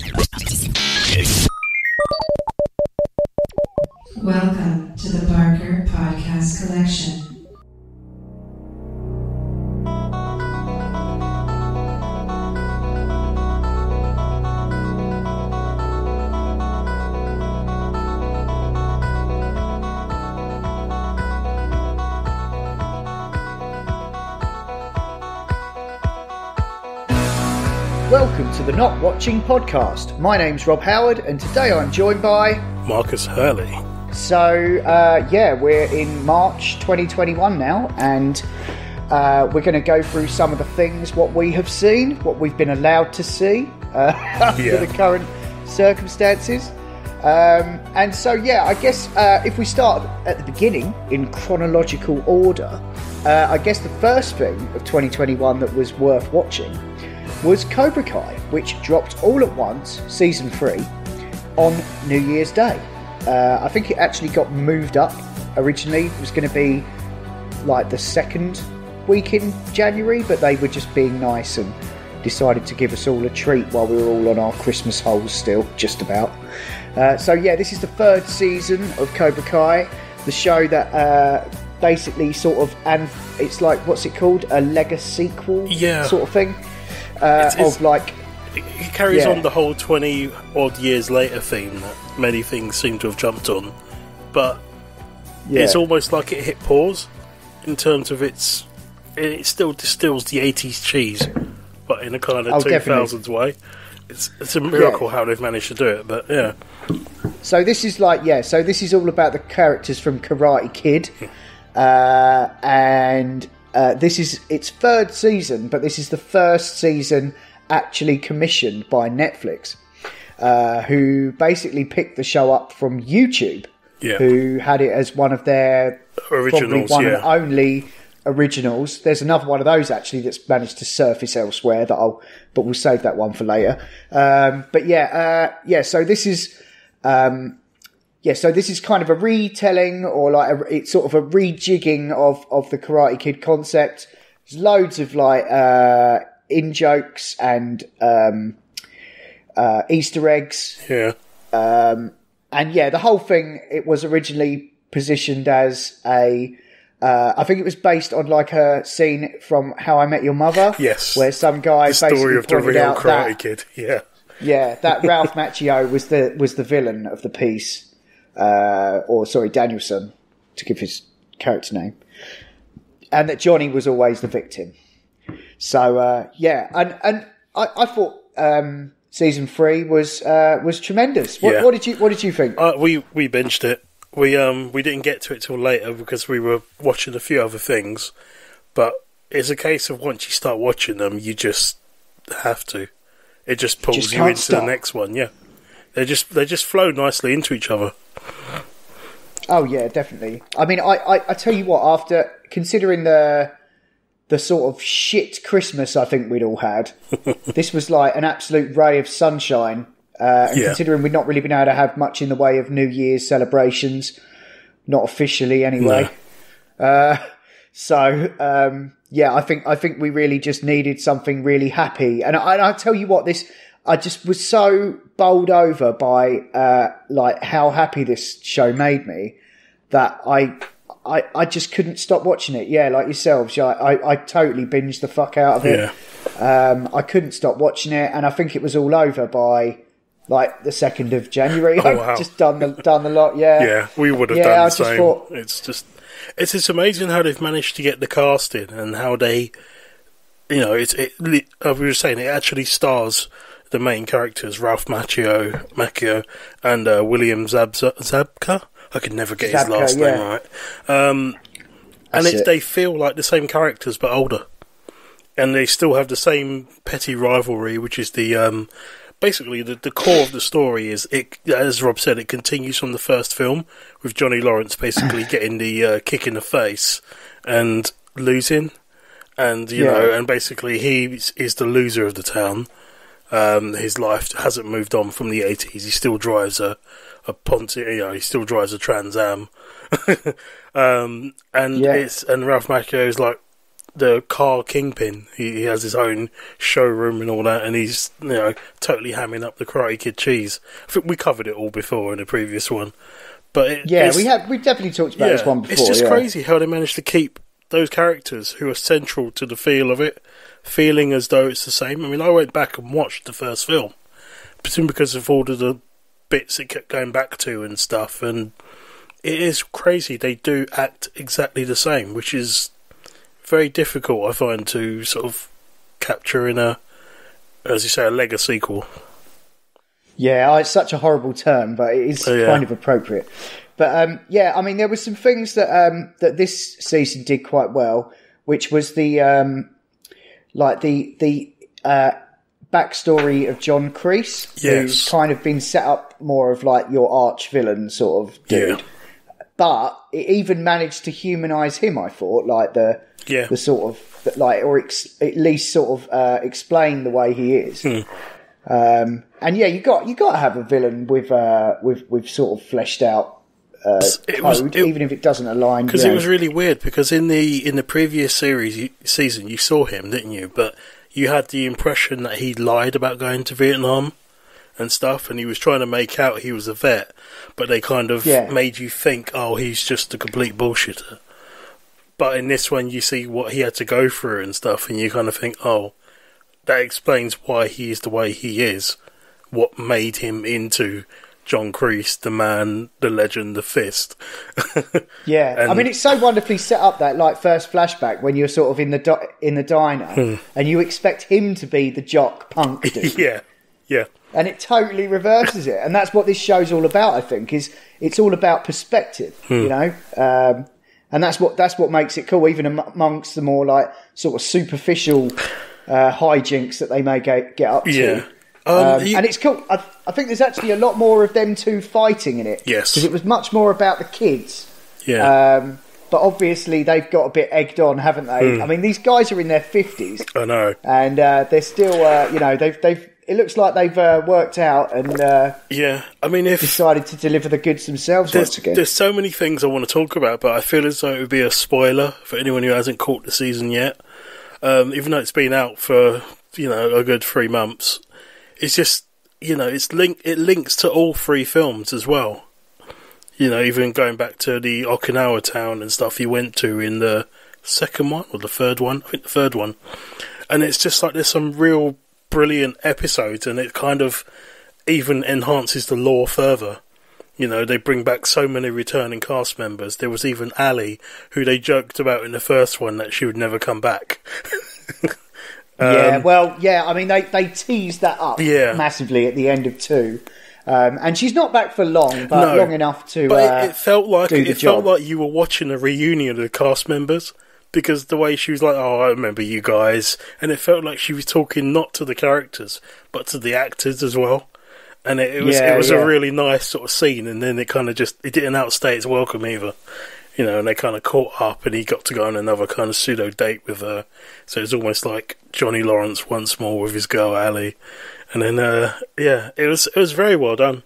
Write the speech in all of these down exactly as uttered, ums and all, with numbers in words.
Welcome to the Barker Podcast Collection. Welcome to the Not Watching podcast. My name's Rob Howard, and today I'm joined by Marcus Hurley. So, uh, yeah, we're in March twenty twenty-one now, and uh, we're going to go through some of the things, what we have seen, what we've been allowed to see uh, under Yeah. the current circumstances. Um, and so, yeah, I guess uh, if we start at the beginning in chronological order, uh, I guess the first thing of twenty twenty-one that was worth watching was Cobra Kai, which dropped all at once, season three, on New Year's Day. Uh, I think it actually got moved up originally. It was going to be like the second week in January, but they were just being nice and decided to give us all a treat while we were all on our Christmas holes still, just about. Uh, so yeah, this is the third season of Cobra Kai, the show that uh, basically sort of, and it's like, what's it called? A Lego sequel Yeah. sort of thing. Uh, It's- it's- of like... It carries Yeah. on the whole twenty odd years later theme that many things seem to have jumped on, but Yeah. it's almost like it hit pause in terms of its. It still distills the eighties cheese, but in a kind of Oh, two thousands way. It's it's a miracle Yeah. how they've managed to do it, but yeah. So this is like, yeah, so this is all about the characters from Karate Kid. Uh, and uh, this is its third season, but this is the first season actually commissioned by Netflix, uh, who basically picked the show up from YouTube, Yeah. who had it as one of their Originals, probably one yeah. and only originals. There's another one of those actually that's managed to surface elsewhere that I'll, but we'll save that one for later. Um, but yeah, uh, yeah. So this is, um, yeah. So this is kind of a retelling, or like a, it's sort of a rejigging of of the Karate Kid concept. There's loads of like uh, in jokes and um, uh, Easter eggs. Yeah. Um, and yeah, the whole thing, it was originally positioned as a, uh, I think it was based on like a scene from How I Met Your Mother. Yes. Where some guy The story basically of the pointed real out Karate that, Kid. Yeah. yeah, that Ralph Macchio was the, was the villain of the piece. Uh, or sorry, Danielson, to give his character name. And that Johnny was always the victim. So, uh, yeah, and, and I, I thought, um, season three was uh, was tremendous. What, Yeah. what did you What did you think? Uh, we we binged it. We um we didn't get to it till later because we were watching a few other things. But it's a case of once you start watching them, you just have to. It just pulls Just you can't into stop. the next one. Yeah, they just they just flow nicely into each other. Oh yeah, definitely. I mean, I, I, I tell you what. After considering the the sort of shit Christmas I think we'd all had, this was like an absolute ray of sunshine. Uh, and Yeah. considering we've not really been able to have much in the way of New Year's celebrations, not officially anyway. Uh, so um, yeah, I think I think we really just needed something really happy. And I, and I tell you what, this I just was so bowled over by uh, like how happy this show made me that I. I, I just couldn't stop watching it. Yeah, like yourselves. I, I, I totally binged the fuck out of it. Yeah. Um, I couldn't stop watching it, and I think it was all over by like the second of January. Oh, I'd wow. just done the done the lot. Yeah, Yeah, we would have Yeah, done I the just same. thought- It's just, it's just amazing how they've managed to get the cast in and how they, you know, it's it. li- uh, We were saying it actually stars the main characters, Ralph Macchio, Macchio, and uh, William Zab- Zabka. I could never get his Zabka, last yeah. name right. Um, and That's it's, it. they feel like the same characters but older, and they still have the same petty rivalry, which is the um, basically the, the core of the story is it. As Rob said, it continues from the first film with Johnny Lawrence basically getting the uh, kick in the face and losing, and you Yeah. know, and basically he is- is the loser of the town. Um, his life hasn't moved on from the eighties. He still drives a a Ponte, you know, he still drives a Trans Am. um, and Yeah. it's and Ralph Macchio is like, the car kingpin. He, he has his own showroom and all that, and he's, you know, totally hamming up the Karate Kid cheese. I think we covered it all before in the previous one. But it, yeah, we have we definitely talked about yeah, this one before. It's just yeah. crazy how they managed to keep those characters who are central to the feel of it, feeling as though it's the same. I mean, I went back and watched the first film, because of all of the bits it kept going back to and stuff, and it is crazy. They do act exactly the same, which is very difficult, I find, to sort of capture in a, as you say, a Lego sequel. Yeah, it's such a horrible term, but it is oh, yeah. kind of appropriate. But um, yeah, I mean, there were some things that um, that this season did quite well, which was the um, like the the uh, backstory of John Kreese, yes. who's kind of been set up more of like your arch villain sort of dude. Yeah. But it even managed to humanise him. I thought, like the yeah. the sort of like, or ex- at least sort of uh, explain the way he is. Hmm. Um, and yeah, you got you got to have a villain with uh, with with sort of fleshed out uh, it code, was, it, even if it doesn't align. Because you know. it was really weird. Because in the in the previous series you, season, you saw him, didn't you? But you had the impression that he lied about going to Vietnam and stuff, and he was trying to make out he was a vet. But they kind of yeah. made you think, oh, he's just a complete bullshitter. But in this one, you see what he had to go through and stuff, and you kind of think, oh, that explains why he is the way he is. What made him into John Kreese, the man, the legend, the fist. yeah, and, I mean, it's so wonderfully set up, that like first flashback when you're sort of in the di- in the diner hmm. and you expect him to be the jock punk dude. yeah, yeah. And it totally reverses it, and that's what this show's all about. I think is it's all about perspective, hmm. you know, um, and that's what that's what makes it cool, even amongst the more like sort of superficial uh, hijinks that they may get, get up to. Yeah. Um, Um, you... And it's cool. I, I think there's actually a lot more of them two fighting in it. Yes. Because it was much more about the kids. Yeah. Um, but obviously they've got a bit egged on, haven't they? Mm. I mean, these guys are in their fifties. I know. And uh, they're still, uh, you know, they've they've. It looks like they've uh, worked out and uh, yeah. I mean, if decided to deliver the goods themselves once again. There's so many things I want to talk about, but I feel as though it would be a spoiler for anyone who hasn't caught the season yet. Um, even though it's been out for, you know, a good three months, it's just, you know, it's link it links to all three films as well. You know, even going back to the Okinawa town and stuff you went to in the second one or the third one, I think the third one, and it's just like there's some real brilliant episodes, and it kind of even enhances the lore further. You know, they bring back so many returning cast members. There was even Ali, who they joked about in the first one that she would never come back. um, yeah, well, yeah, I mean, they, they teased that up yeah. massively at the end of two. Um, and she's not back for long, but no, long enough to but uh, it, it felt like do the it job. felt like you were watching a reunion of the cast members, because the way she was like, oh, I remember you guys, and it felt like she was talking not to the characters but to the actors as well. And it, it was yeah, it was yeah. a really nice sort of scene, and then it kind of just it didn't outstay its welcome either, you know. And they kind of caught up, and he got to go on another kind of pseudo date with her, so it's almost like Johnny Lawrence once more with his girl Ali. And then uh, yeah, it was it was very well done.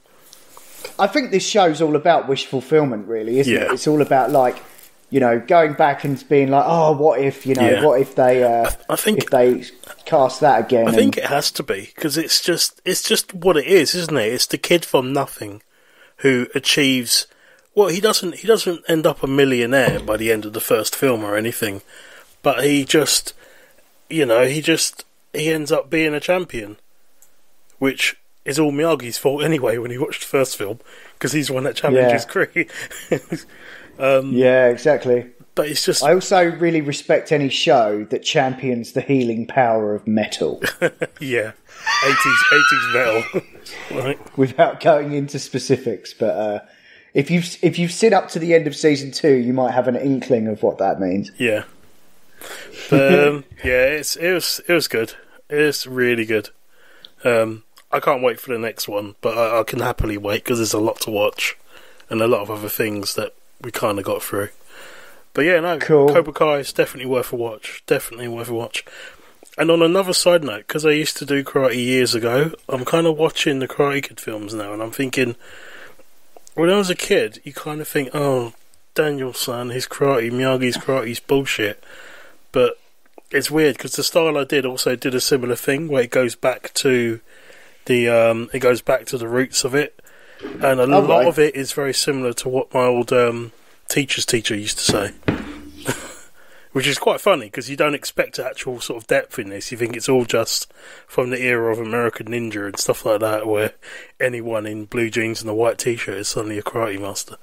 I think this show's all about wish fulfillment, really, isn't yeah. it? It's all about like, you know, going back and being like, oh, what if, you know, yeah. what if they, uh, I think if they cast that again? I and... think it has to be, because it's just it's just what it is, isn't it? It's the kid from nothing who achieves. Well, he doesn't he doesn't end up a millionaire by the end of the first film or anything, but he just, you know, he just he ends up being a champion, which is all Miyagi's fault anyway when he watched the first film, because he's the one that challenges Kree. um, yeah, exactly. But it's just... I also really respect any show that champions the healing power of metal. yeah, eighties, eighties metal. Right. Without going into specifics, but uh, if you've if you've seen up to the end of season two, you might have an inkling of what that means. Yeah, but um, yeah, it's it was it was good. It's really good. Um, I can't wait for the next one, but I, I can happily wait, because there's a lot to watch and a lot of other things that we kind of got through. But yeah, no, cool. Cobra Kai is definitely worth a watch. Definitely worth a watch. And on another side note, because I used to do karate years ago, I'm kind of watching the Karate Kid films now, and I'm thinking, when I was a kid, you kind of think, oh, Daniel-san, his karate, Miyagi's karate's bullshit. But it's weird because the style I did also did a similar thing where it goes back to the um, it goes back to the roots of it, and a Oh, lot right. of it is very similar to what my old um, teacher's teacher used to say. Which is quite funny because you don't expect actual sort of depth in this. You think it's all just from the era of American Ninja and stuff like that, where anyone in blue jeans and a white t-shirt is suddenly a karate master.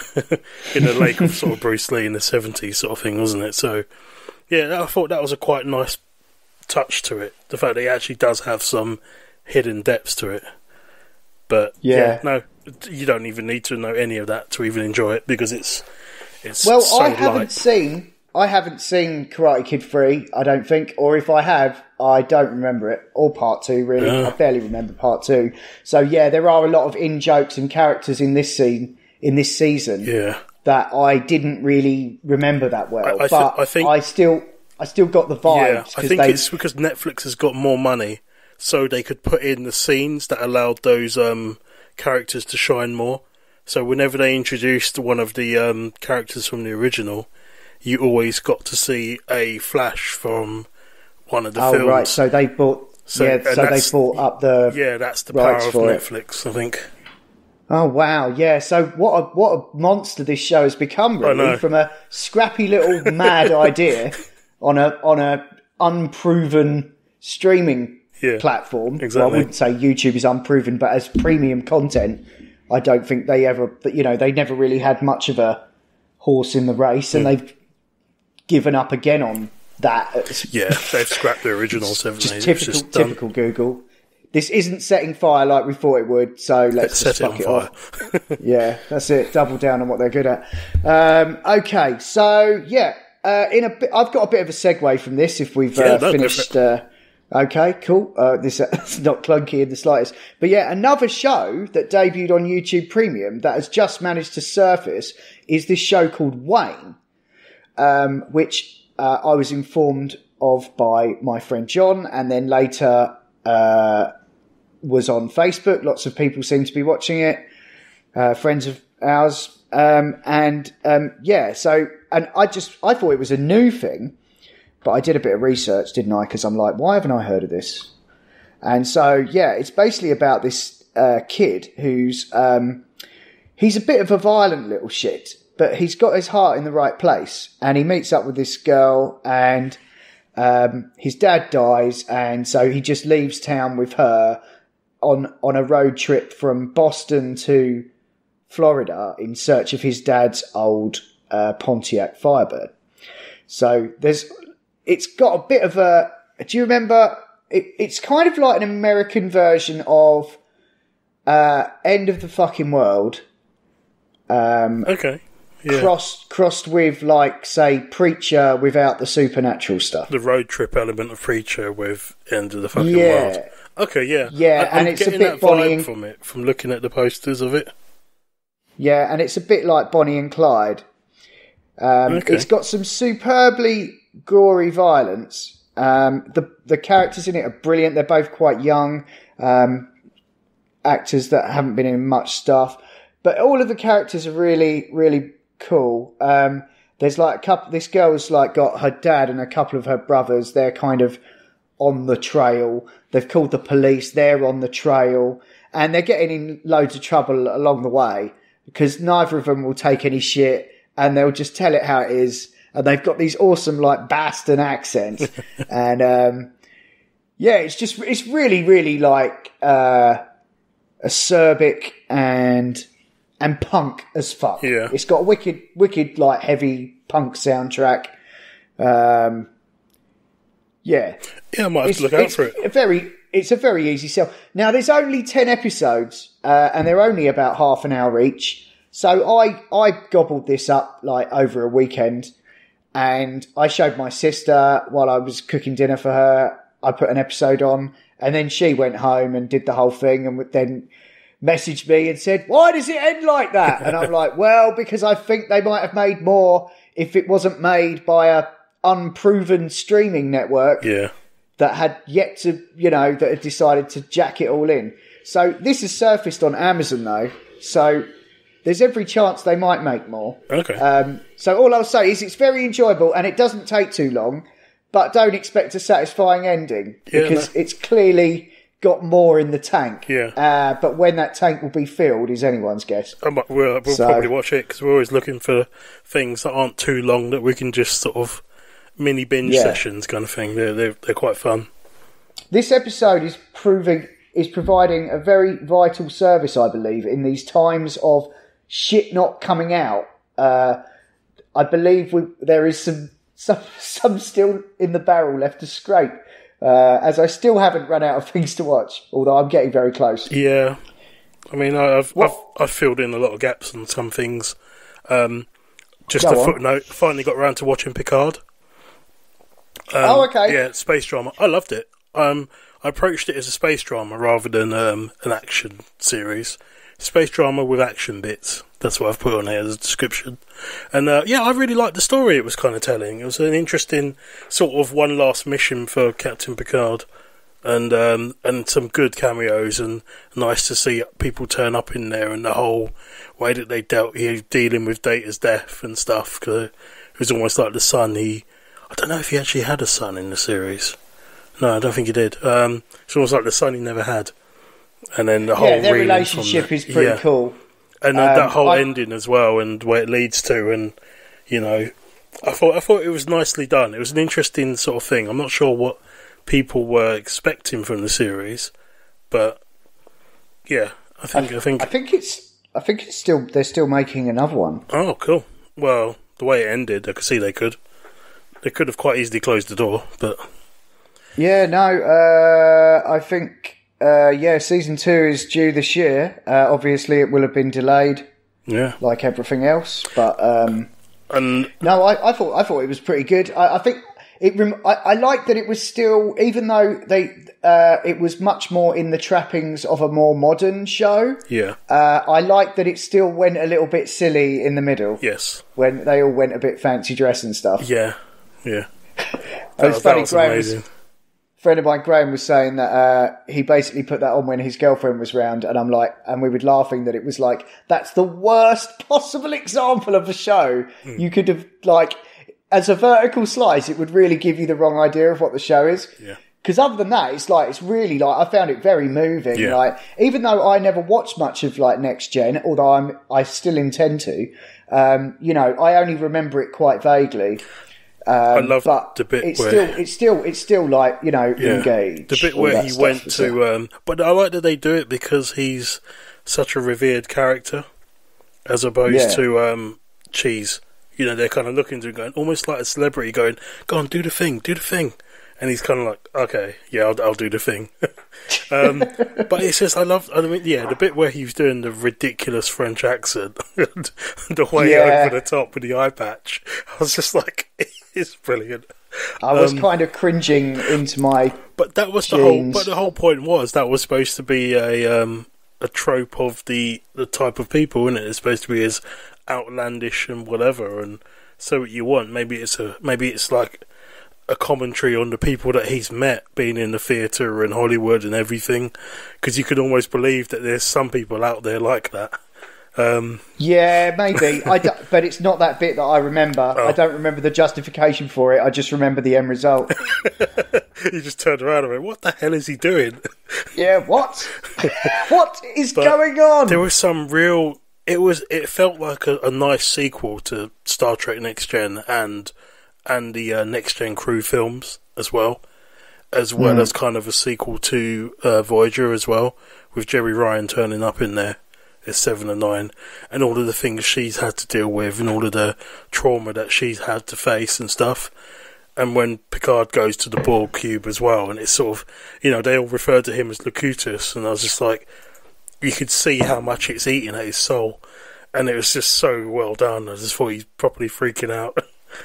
In the lake of sort of Bruce Lee in the seventies sort of thing, wasn't it? So, yeah, I thought that was a quite nice touch to it. The fact that it actually does have some hidden depths to it. But, yeah, Yeah. no, you don't even need to know any of that to even enjoy it because it's, it's Well, so I haven't light. seen... I haven't seen Karate Kid three, I don't think, or if I have, I don't remember it, or part two, really. Yeah. I barely remember part two. So, yeah, there are a lot of in-jokes and characters in this scene, in this season, Yeah. that I didn't really remember that well. I- I thi- but I think- I still, I still got the vibes. Yeah, I 'cause think they, it's because Netflix has got more money, so they could put in the scenes that allowed those um, characters to shine more. So whenever they introduced one of the um, characters from the original, you always got to see a flash from one of the oh, films. right, so they bought, So- yeah, and so they that's- bought up the... Yeah, that's the power rights of for it. Netflix, I think. Oh wow, yeah. So what a what a monster this show has become, really, know. from a scrappy little mad idea on a on a unproven streaming Yeah, platform. Well, exactly. I wouldn't say YouTube is unproven, but as premium content, I don't think they ever, you know, they never really had much of a horse in the race, and Mm. they've given up again on that. It's Yeah, they've scrapped the originals, haven't just they? It's typical, just done. typical Google. This isn't setting fire like we thought it would, so let's Set just it fuck on it fire. off. Yeah, that's it. Double down on what they're good at. Um, okay, so yeah, uh, in a bit, I've got a bit of a segue from this. If we've Yeah, uh, no, go for finished, it. uh, okay, cool. Uh, this uh, it's not clunky in the slightest. But yeah, another show that debuted on YouTube Premium that has just managed to surface is this show called Wayne, um, which uh, I was informed of by my friend John, and then later. Uh, was on Facebook. Lots of people seem to be watching it. Uh, friends of ours. Um, and, um, yeah, so, and I just, I thought it was a new thing, but I did a bit of research, didn't I? Because I'm like, why haven't I heard of this? And so, yeah, it's basically about this, uh, kid who's, um, he's a bit of a violent little shit, but he's got his heart in the right place. And he meets up with this girl, and, um, his dad dies. And so he just leaves town with her on on a road trip from Boston to Florida in search of his dad's old uh, Pontiac Firebird. So there's, it's got a bit of a. Do you remember? It, it's kind of like an American version of uh, End of the Fucking World. Um, Okay. Yeah. Crossed crossed with, like, say, Preacher without the supernatural stuff. The road trip element of Preacher with End of the Fucking Yeah. World. Okay, yeah. Yeah, I, I'm and it's a getting bit that vibe Bonnie and- from it, from looking at the posters of it. Yeah, and it's a bit like Bonnie and Clyde. Um, Okay. It's got some superbly gory violence. Um, the the characters in it are brilliant. They're both quite young um, actors that haven't been in much stuff, but all of the characters are really, really cool. Um, there's like a couple. This girl's like got her dad and a couple of her brothers. They're kind of on the trail. They've called the police. They're on the trail, and they're getting in loads of trouble along the way because neither of them will take any shit, and they'll just tell it how it is. And they've got these awesome, like, Boston accents. and, um, yeah, it's just, it's really, really like, uh, acerbic and, and punk as fuck. Yeah. It's got a wicked, wicked, like, heavy punk soundtrack. Um, yeah. Yeah, I might have It's, to look out it's for it. a very, it's a very easy sell. Now, there's only ten episodes, uh, and they're only about half an hour each. So I, I gobbled this up, like, over a weekend. And I showed my sister while I was cooking dinner for her. I put an episode on, and then she went home and did the whole thing, and then messaged me and said, "Why does it end like that?" And I'm like, "Well, because I think they might have made more if it wasn't made by a unproven streaming network Yeah. that had yet to, you know, that had decided to jack it all in." So this has surfaced on Amazon though, so there's every chance they might make more. Okay. Um, so all I'll say is it's very enjoyable, and it doesn't take too long. but don't expect a satisfying ending Yeah, because no. it's clearly got more in the tank. Yeah. Uh, but when that tank will be filled is anyone's guess. I might, we'll we'll So- probably watch it because we're always looking for things that aren't too long that we can just sort of mini binge Yeah. sessions kind of thing. They're, they're they're quite fun. This episode is proving is providing a very vital service, I believe, in these times of shit not coming out. Uh, I believe we, there is some, some some still in the barrel left to scrape. Uh, as I still haven't run out of things to watch, although I'm getting very close. Yeah, I mean, I- I've What- I've, I've filled in a lot of gaps on some things. Um, just Go a on. footnote: finally got around to watching Picard. Um, Oh, okay. Yeah, space drama. I loved it. Um, I approached it as a space drama rather than um, an action series. Space drama with action bits. That's what I've put on here as a description. And uh, yeah, I really liked the story it was kind of telling. It was an interesting sort of one last mission for Captain Picard. And um, and some good cameos, and nice to see people turn up in there, and the whole way that they dealt, he was dealing with Data's death and stuff. Cause it was almost like the son. He, I don't know if he actually had a son in the series. No, I don't think he did. Um, it's almost like the son he never had. And then the whole Yeah, their reeling relationship from the- is pretty yeah. cool. And uh, Um, that whole I- ending as well, and where it leads to, and you know, I thought I thought it was nicely done. It was an interesting sort of thing. I'm not sure what people were expecting from the series, but yeah, I think I, think. I think it's. I think it's still. They're still making another one. Oh, cool. Well, the way it ended, I could see they could. They could have quite easily closed the door, but Yeah, no. Uh, I think. Uh, yeah, season two is due this year. Uh, obviously, it will have been delayed, yeah. like everything else. But um, And no, I, I thought. I thought it was pretty good. I, I think it. Rem- I, I like that it was still, even though they. Uh, it was much more in the trappings of a more modern show. yeah, Uh, I like that it still went a little bit silly in the middle yes, when they all went a bit fancy dress and stuff. yeah, yeah. It was That, that funny. was Graham was, amazing. a friend of mine, Graham, was saying that uh, he basically put that on when his girlfriend was round, and I'm like, and we were laughing that it was like that's the worst possible example of a show Hmm. you could have like as a vertical slice. It would really give you the wrong idea of what the show is. Yeah. Because other than that, it's like it's really like I found it very moving. Yeah. Like even though I never watched much of like Next Gen, although I'm I still intend to. Um, you know, I only remember it quite vaguely. Um, I love but the bit it's where- still it's still it's still like you know Yeah. engaged. The bit all where that he stuff went is to, there. um, but I like that they do it because he's such a revered character, as opposed Yeah. to um, Cheese. You know, they're kind of looking to him, going almost like a celebrity, going, "Go on, do the thing, do the thing," and he's kind of like, "Okay, yeah, I'll, I'll do the thing." um, but it's just, I love, I mean, yeah, the bit where he was doing the ridiculous French accent, and the way Yeah. over the top with the eye patch, I was just like, it's brilliant. I was um, kind of cringing into my But that was the whole. Jeans. But the whole point was that was supposed to be a um, a trope of the the type of people, isn't it? It's supposed to be as outlandish and whatever, and so what you want. Maybe it's a maybe it's like a commentary on the people that he's met, being in the theatre and Hollywood and everything, because you could almost believe that there's some people out there like that. Um, yeah maybe I do, but it's not that bit that I remember. Oh. I don't remember the justification for it. I just remember the end result. you just turned around and went, "What the hell is he doing?" Yeah, what? What is But going on? There was some real. It was. It felt like a, a nice sequel to Star Trek Next Gen and and the uh, Next Gen Crew films as well, as well as kind of a sequel to uh, Voyager as well, with Jerry Ryan turning up in there as Seven of Nine, and all of the things she's had to deal with, and all of the trauma that she's had to face and stuff. And when Picard goes to the Borg cube as well, and it's sort of, you know, they all refer to him as Locutus, and I was just like, you could see how much it's eating at his soul, and it was just so well done. I just thought he's properly freaking out.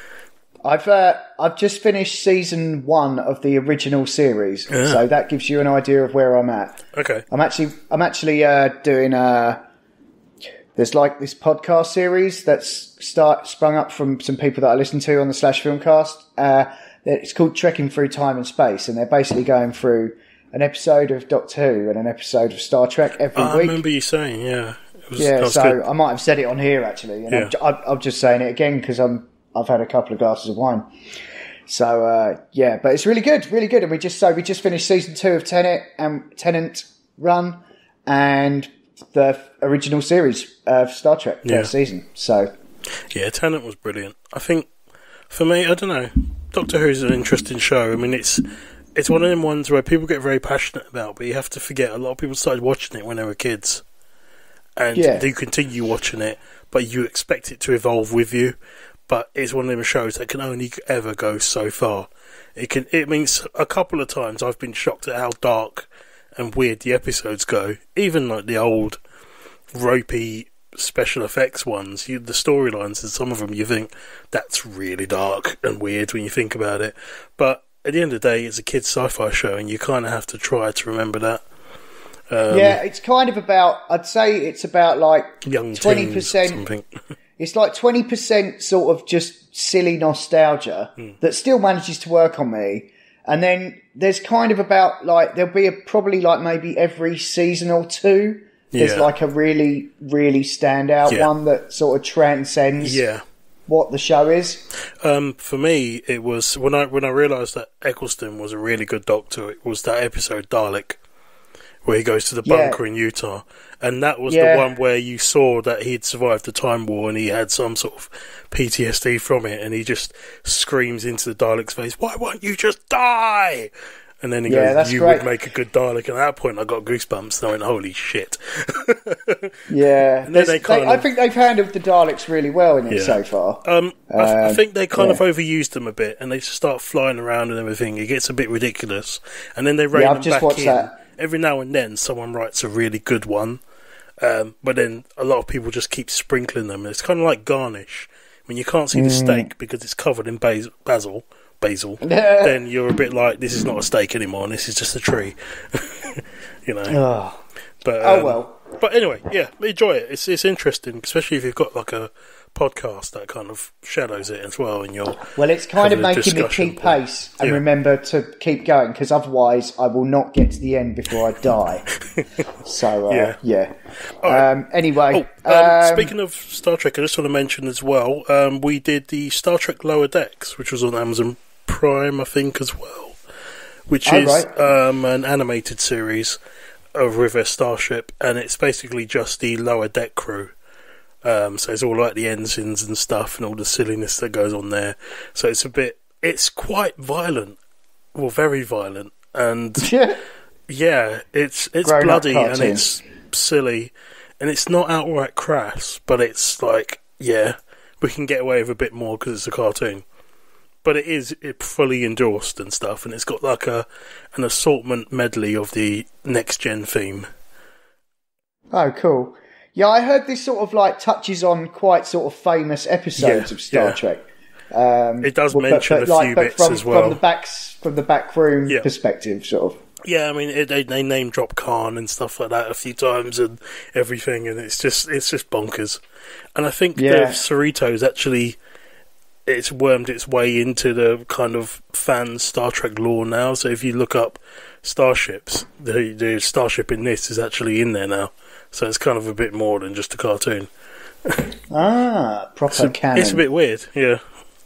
I've uh, I've just finished season one of the original series, Yeah. so that gives you an idea of where I'm at. Okay. I'm actually I'm actually uh, doing uh there's like this podcast series that's start sprung up from some people that I listen to on the Slash Filmcast. Uh, it's called Trekking Through Time and Space, and they're basically going through an episode of Doctor Who and an episode of Star Trek every I week. remember you saying, yeah. It was, that Yeah, was so good. I might have said it on here actually, and Yeah. I'm, ju- I'm, I'm just saying it again because I'm I've had a couple of glasses of wine. So uh, yeah, but it's really good, really good. And we just so we just finished season two of Tenet and Tenant Run, and the original series of Star Trek yeah. first season. So yeah, Tenet was brilliant. I think for me, I don't know, Doctor Who's an interesting show. I mean, it's it's one of them ones where people get very passionate about, but you have to forget a lot of people started watching it when they were kids, and yeah. they continue watching it, but you expect it to evolve with you. But it's one of them shows that can only ever go so far. It can. It means a couple of times I've been shocked at how dark and weird the episodes go. Even like the old ropey special effects ones, you, the storylines and some of them, you think that's really dark and weird when you think about it. But at the end of the day, it's a kids' sci-fi show, and you kind of have to try to remember that. Um, yeah, it's kind of about. I'd say it's about like young twenty percent. It's like twenty percent sort of just silly nostalgia mm. that still manages to work on me. And then there's kind of about like, there'll be a, probably like maybe every season or two, there's yeah. like a really, really standout yeah. one that sort of transcends yeah. what the show is. Um, for me, it was when I when I realised that Eccleston was a really good Doctor, it was that episode Dalek, where he goes to the bunker yeah. in Utah. And that was yeah. the one where you saw that he'd survived the Time War and he had some sort of P T S D from it, and he just screams into the Dalek's face, "Why won't you just die?" And then he yeah, goes, "You great. would make a good Dalek." And at that point I got goosebumps, and I went, holy shit. yeah. And then they kind they, of, I think they've handled the Daleks really well in it yeah. so far. Um, um, I, I think they kind yeah. of overused them a bit, and they start flying around and everything. It gets a bit ridiculous. And then they rein yeah, them I've just back watched in. That. Every now and then someone writes a really good one. Um, but then a lot of people just keep sprinkling them. It's kind of like garnish. When you can't see the Mm. steak because it's covered in bas- basil, basil, then you're a bit like, this is not a steak anymore, and this is just a tree. you know. Oh, but, oh um, well. But anyway, yeah, enjoy it. It's it's interesting, especially if you've got like a podcast that kind of shadows it as well. And you're well, it's kind of having a making me discussion keep point. pace and Yeah. remember to keep going, because otherwise I will not get to the end before I die. so uh, Yeah. yeah. Alright. Um, anyway, Oh, um, um, speaking of Star Trek, I just want to mention as well, um, we did the Star Trek Lower Decks, which was on Amazon Prime, I think, as well, which Oh, is right. um, an animated series of with a starship, and it's basically just the lower deck crew. Um, so it's all like the ensigns and stuff, and all the silliness that goes on there. So it's a bit, it's quite violent, well, very violent, and yeah. yeah, it's it's Grown-up bloody and cartoon. it's silly, and it's not outright crass, but it's like, yeah, we can get away with a bit more because it's a cartoon. But it is it fully endorsed and stuff, and it's got like a an assortment medley of the next gen theme. Oh, cool. Yeah, I heard this sort of like touches on quite sort of famous episodes Yeah, of Star yeah. Trek. Um, It does but- mention but a like, few but bits from, as well. from the backs from the back room Yeah. perspective, sort of. Yeah, I mean it, they they name drop Khan and stuff like that a few times and everything, and it's just it's just bonkers. And I think Yeah. the Cerritos actually, it's wormed its way into the kind of fan Star Trek lore now. So if you look up starships, the the starship in this is actually in there now. So it's kind of a bit more than just a cartoon. Ah, proper So canon. it's a bit weird, yeah.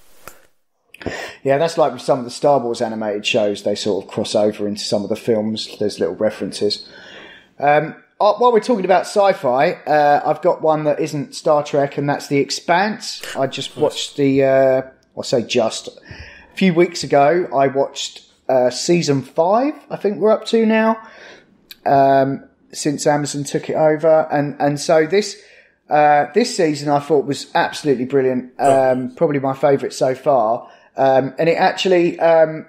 Yeah, that's like with some of the Star Wars animated shows. They sort of cross over into some of the films. There's little references. Um, uh, while we're talking about sci-fi, uh, I've got one that isn't Star Trek, and that's The Expanse. I just watched the, uh, I'll say just, a few weeks ago, I watched uh, season five, I think we're up to now, um, since Amazon took it over. And, and so this... Uh, this season I thought was absolutely brilliant. Um, probably my favourite so far. Um, and it actually, um,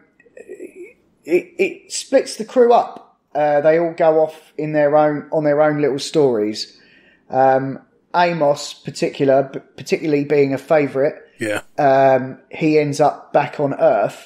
it, it splits the crew up. Uh, they all go off in their own, on their own little stories. Um, Amos particular, particularly being a favourite. Yeah. Um, he ends up back on Earth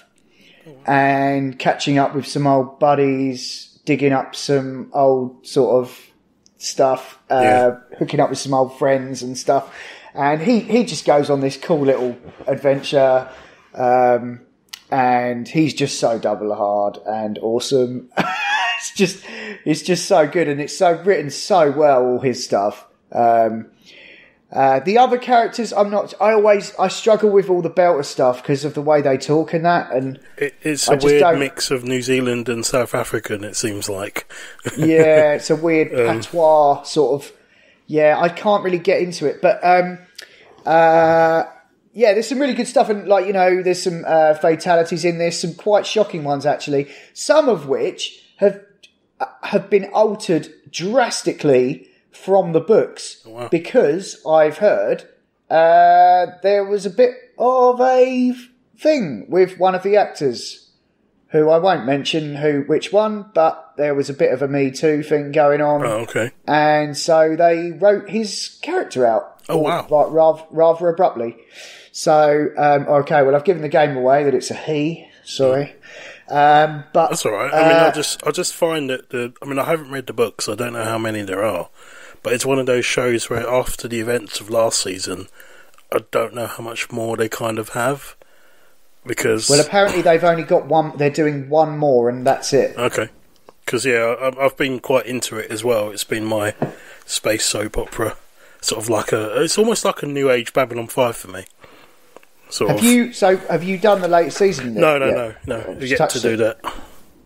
and catching up with some old buddies, digging up some old sort of stuff, uh, Yeah. hooking up with some old friends and stuff. And he, he just goes on this cool little adventure. Um, and he's just so double hard and awesome. it's just, it's just so good. And it's so written so well, all his stuff. Um, Uh, the other characters, I'm not. I always I struggle with all the Belter stuff because of the way they talk and that. And it, it's a I just weird don't- mix of New Zealand and South African. It seems like. Yeah, it's a weird Um, patois sort of. Yeah, I can't really get into it, but um, uh, yeah, there's some really good stuff, and like you know, there's some uh, fatalities in this, some quite shocking ones actually. Some of which have have been altered drastically from the books Oh, wow. because I've heard uh, there was a bit of a thing with one of the actors, who I won't mention who which one, but there was a bit of a Me Too thing going on, Oh, okay. and so they wrote his character out. Oh, wow. Like rather, rather abruptly. So um, okay, well I've given the game away that it's a he. Sorry. Um, but That's all right. I mean, uh, I just I just find that the. I mean, I haven't read the books. I don't know how many there are, but it's one of those shows where after the events of last season, I don't know how much more they kind of have because. well, apparently they've only got one. They're doing one more, and that's it. Okay, because yeah, I, I've been quite into it as well. It's been my space soap opera, sort of like a. It's almost like a new age Babylon five for me. Sort Have of. you? So have you done the latest season? Yet? No, no, Yeah. no, no. Oh, I've just yet touched to do it. that.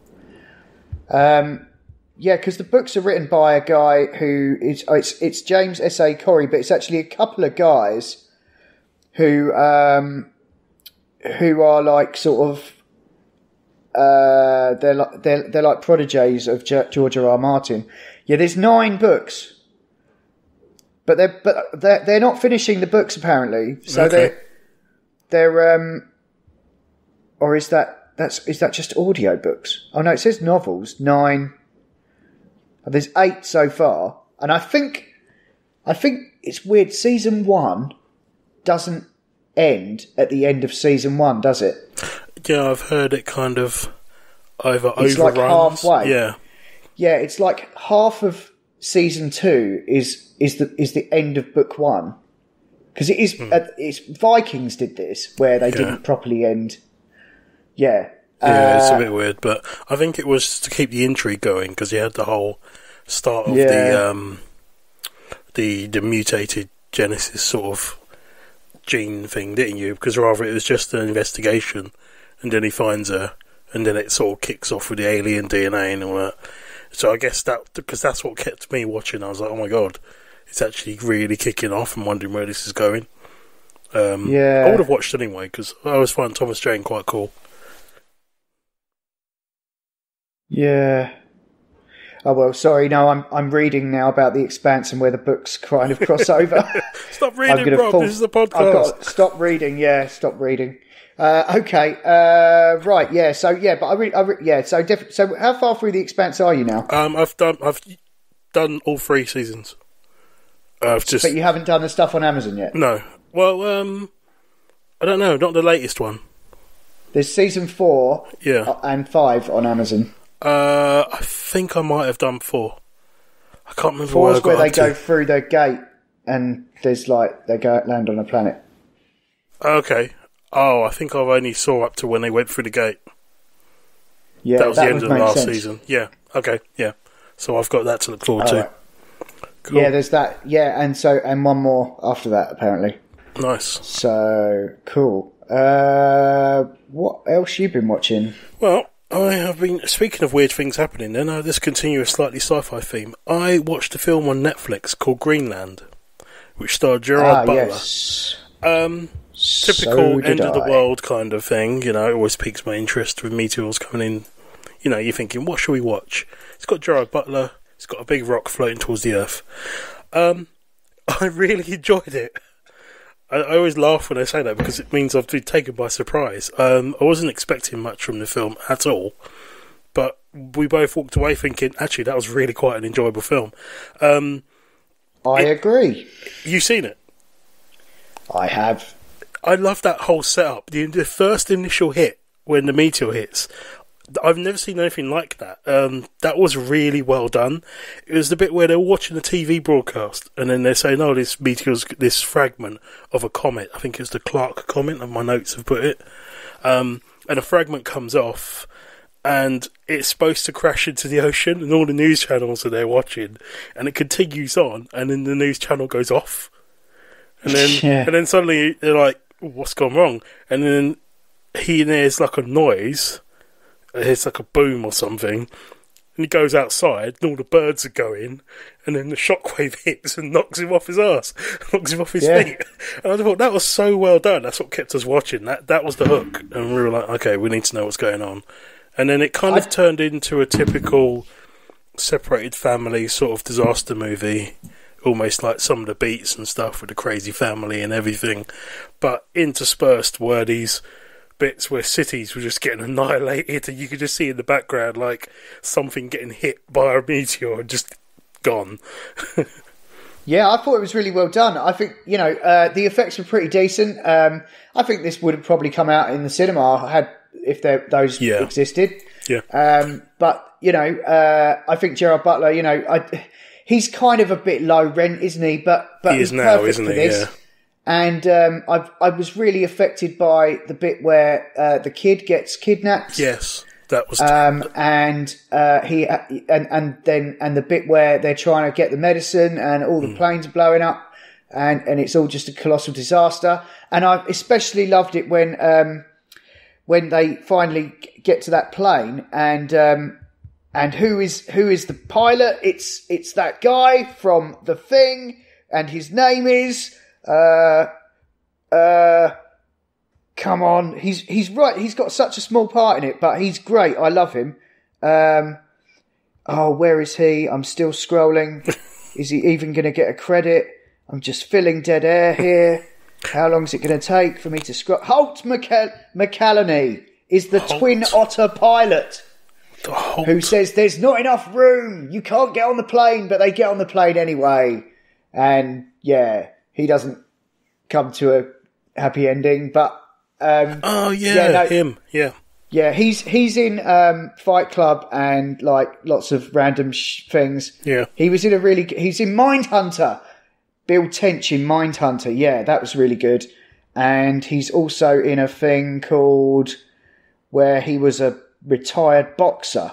Um, yeah, because the books are written by a guy who is oh, it's it's James S A Corey, but it's actually a couple of guys who um who are like sort of uh they're like they're they're like prodigies of Ge- George R. R. Martin. Yeah, there's nine books, but they're but they're they're not finishing the books apparently. So Okay. they're they're um or is that that's is that just audio books? Oh no, it says novels nine. There's eight so far, and I think I think it's weird. Season one doesn't end at the end of season one, does it? Yeah, I've heard it kind of either It's like overruns. halfway. Yeah. Yeah, it's like half of season two is is the is the end of book one, because it is uh, it's Vikings did this where they Yeah. didn't properly end. Yeah, Yeah, it's Uh, a bit weird, but I think it was to keep the intrigue going because you had the whole start of Yeah. the um, the the mutated Genesis sort of gene thing, didn't you? Because rather it was just an investigation, and then he finds her, and then it sort of kicks off with the alien D N A and all that. So I guess that because that's what kept me watching. I was like, oh my god, it's actually really kicking off. I'm wondering where this is going. Um, Yeah. I would have watched anyway because I always find Thomas Jane quite cool. yeah. Oh well, sorry. No, I'm I'm reading now about the Expanse and where the books kind of cross over. Stop I'm reading, gonna Rob. fall- This is a I've podcast. got stop reading. Yeah, stop reading. Uh, okay. Uh, right. Yeah. So yeah, but I, re- I re- yeah. So diff- so how far through the Expanse are you now? Um, I've done. I've done all three seasons. I've just But you haven't done the stuff on Amazon yet. no. Well, um, I don't know. Not the latest one. There's season four Yeah. and five on Amazon. Uh, I think I might have done four. I can't remember where I Four's got where they up go to. through the gate and there's like they go land on a planet. Okay. Oh, I think I've only saw up to when they went through the gate. Yeah, that was the end would of the make last sense. season. Yeah. Okay. Yeah. So I've got that to look forward to. Alright. Cool. Yeah, there's that. Yeah, and so and one more after that apparently. Nice. So cool. Uh, what else you been watching? Well, I have been, speaking of weird things happening then, uh, let's continue a slightly sci-fi theme. I watched a film on Netflix called Greenland, which starred Gerard ah, Butler. yes. Um, So typical did end of the I. world kind of thing, you know, it always piques my interest with meteors coming in. You know, you're thinking, what should we watch? It's got Gerard Butler, it's got a big rock floating towards the earth. Um, I really enjoyed it. I, I always laugh when I say that because it means I've been taken by surprise. Um, I wasn't expecting much from the film at all, but we both walked away thinking, actually, that was really quite an enjoyable film. Um, I it- agree. you've seen it? I have. I love that whole setup. The, the first initial hit, when the meteor hits, I've never seen anything like that. Um, that was really well done. It was the bit where they're watching the T V broadcast, and then they're saying, oh, this meteor's this fragment of a comet. I think it's the Clark comet, and my notes have put it. Um, and a fragment comes off, and it's supposed to crash into the ocean, and all the news channels are there watching, and it continues on, and then the news channel goes off. And then, Yeah. and then suddenly they're like, "What's gone wrong?" And then he hears like a noise. It's like a boom or something. And he goes outside, and all the birds are going, and then the shockwave hits and knocks him off his ass, knocks him off his Yeah. feet. And I thought that was so well done. That's what kept us watching. That that was the hook, and we were like, okay, we need to know what's going on. And then it kind of I... turned into a typical separated family sort of disaster movie, almost like some of the beats and stuff with the crazy family and everything. But interspersed were these bits where cities were just getting annihilated, and you could just see in the background like something getting hit by a meteor and just gone. Yeah, I thought it was really well done. I think, you know, uh, the effects were pretty decent. Um, I think this would have probably come out in the cinema had if there, those Yeah. existed. Yeah. Um, but, you know, uh, I think Gerard Butler, you know, I, he's kind of a bit low rent, isn't he? But, but He is he's now, perfect isn't for he? this. Yeah. And um, I I was really affected by the bit where uh, the kid gets kidnapped. Yes, that was. Um, and uh, he and and then and the bit where they're trying to get the medicine and all the Mm. planes are blowing up, and, and it's all just a colossal disaster. And I especially loved it when um, when they finally get to that plane and um, and who is who is the pilot? It's it's that guy from The Thing, and his name is. Uh, uh, come on, he's he's right. He's got such a small part in it, but he's great. I love him. Um, oh, where is he? I'm still scrolling. Is he even going to get a credit? I'm just filling dead air here. How long is it going to take for me to scroll? Holt McCall- McCallany is the Holt. Twin Otter pilot The Holt. who says there's not enough room. You can't get on the plane, but they get on the plane anyway. And yeah. He doesn't come to a happy ending, but um, Oh yeah, yeah, no, him. Yeah, yeah, he's he's in um, Fight Club and like lots of random sh- things. yeah. He was in a really. He's in Mindhunter. Bill Tench in Mindhunter. Yeah, that was really good. And he's also in a thing called where he was a retired boxer.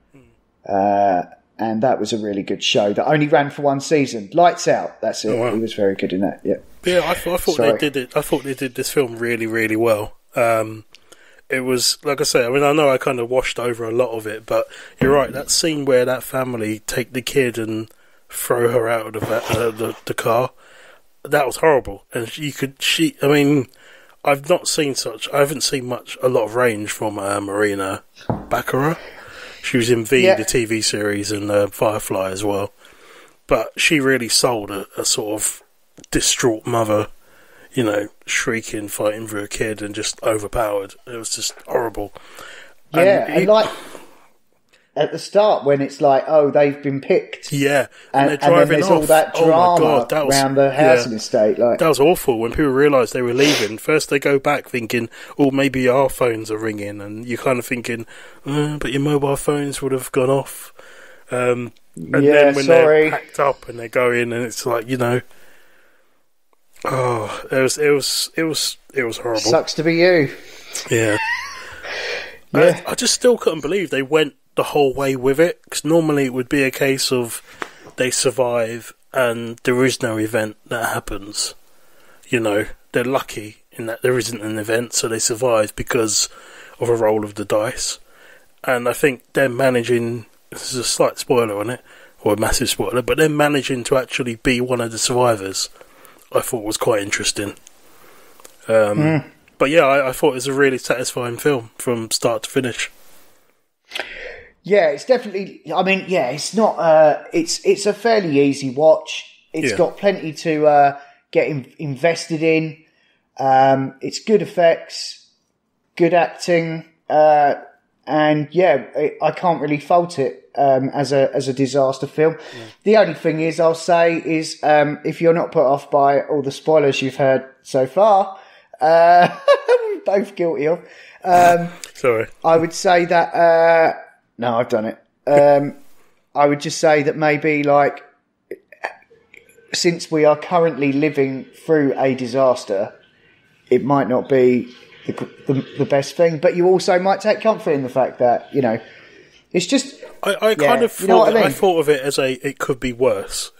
Uh, and that was a really good show that only ran for one season. Lights Out. That's it. Oh, wow. He was very good in that. Yeah. Yeah, I, th- I thought Sorry. they did it. I thought they did this film really, really well. Um, it was like I say. I mean, I know I kind of washed over a lot of it, but you're right. That scene where that family take the kid and throw her out of the va- uh, the, the car, that was horrible. And you could, she. I mean, I've not seen such. I haven't seen much, a lot of range from uh, Marina Baccarat. She was in V, Yeah. the T V series, and uh, Firefly as well. But she really sold a, a sort of distraught mother, you know, shrieking, fighting for a kid, and just overpowered. It was just horrible. Yeah, and, and it- like at the start when it's like, oh, they've been picked, yeah, and, and, they're and then driving there's off. all that Oh my drama God, that was- around the housing yeah. estate. Like, That was awful. When people realised they were leaving, first they go back thinking, oh, maybe our phones are ringing, and you're kind of thinking, uh, but your mobile phones would have gone off. Um, and Yeah, then when sorry. they're packed up and they go in, and it's like, you know, oh, it was, it was, it was, it was horrible. sucks to be you. Yeah. Yeah. I, I just still couldn't believe they went the whole way with it, because normally it would be a case of they survive and there is no event that happens. You know, they're lucky in that there isn't an event, so they survive because of a roll of the dice. And I think they're managing, this is a slight spoiler on it, or a massive spoiler, but they're managing to actually be one of the survivors, I thought was quite interesting. Um, Mm. But yeah, I, I thought it was a really satisfying film from start to finish. Yeah, it's definitely. I mean, yeah, it's not. Uh, it's it's a fairly easy watch. It's Yeah. got plenty to uh, get in, invested in. Um, it's good effects, good acting, uh, and yeah, I, I can't really fault it um, as a as a disaster film. The only thing is, I'll say is um, if you're not put off by all the spoilers you've heard so far, uh, we're both guilty of. Um, Sorry. I would say that. Uh, no, I've done it. Um, I would just say that maybe, like, since we are currently living through a disaster, it might not be the, the, the best thing. But you also might take comfort in the fact that, you know, it's just. I, I Yeah, kind of you know thought what I I, mean? thought of it as a it could be worse.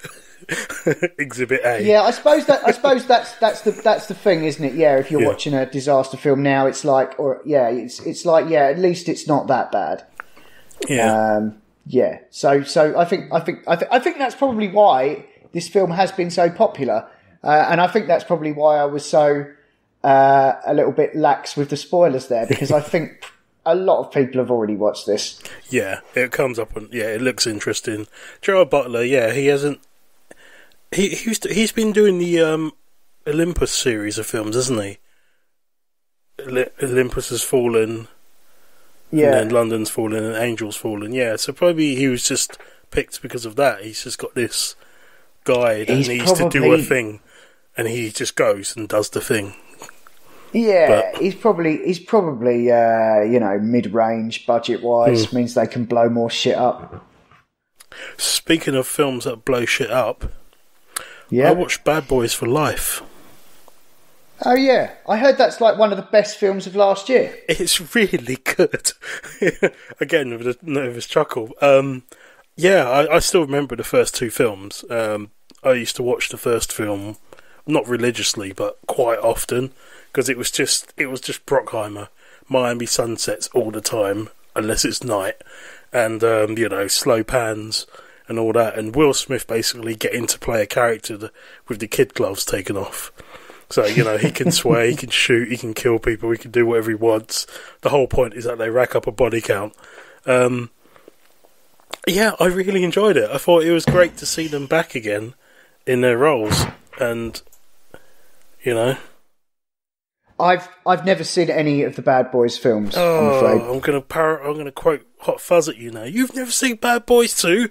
Exhibit A. Yeah, I suppose that I suppose that's that's the that's the thing, isn't it? Yeah, if you're yeah. watching a disaster film now, it's like, or yeah, it's it's like, yeah, at least it's not that bad. Yeah. Um, yeah. So so I think I think I think I think that's probably why this film has been so popular, uh, and I think that's probably why I was so uh, a little bit lax with the spoilers there, because I think a lot of people have already watched this. Yeah, it comes up and yeah, it looks interesting. Gerard Butler, yeah, he hasn't. He he's he's been doing the um, Olympus series of films, hasn't he? Olympus Has Fallen. Yeah. And then London's Fallen and Angel's Fallen. Yeah, so probably he was just picked because of that. He's just got this guy that He's needs probably... to do a thing, and he just goes and does the thing. Yeah, but... he's probably he's probably uh, you know, mid-range budget wise, mm. means they can blow more shit up. Speaking of films that blow shit up, yeah, I watched Bad Boys for Life. Oh yeah, I heard that's like one of the best films of last year. It's really good. Again, with a nervous chuckle. Um, yeah, I, I still remember the first two films. Um, I used to watch the first film, not religiously, but quite often, because it was just it was just Brockheimer, Miami sunsets all the time, unless it's night, and um, you know, slow pans and all that, and Will Smith basically getting to play a character that, with the kid gloves taken off. So, you know, he can sway, he can shoot, he can kill people, he can do whatever he wants. The whole point is that they rack up a body count. Um, yeah, I really enjoyed it. I thought it was great to see them back again in their roles. And, you know... I've I've never seen any of the Bad Boys films, oh, I'm afraid. I'm going to par- I'm going to quote Hot Fuzz at you now. You've never seen Bad Boys two?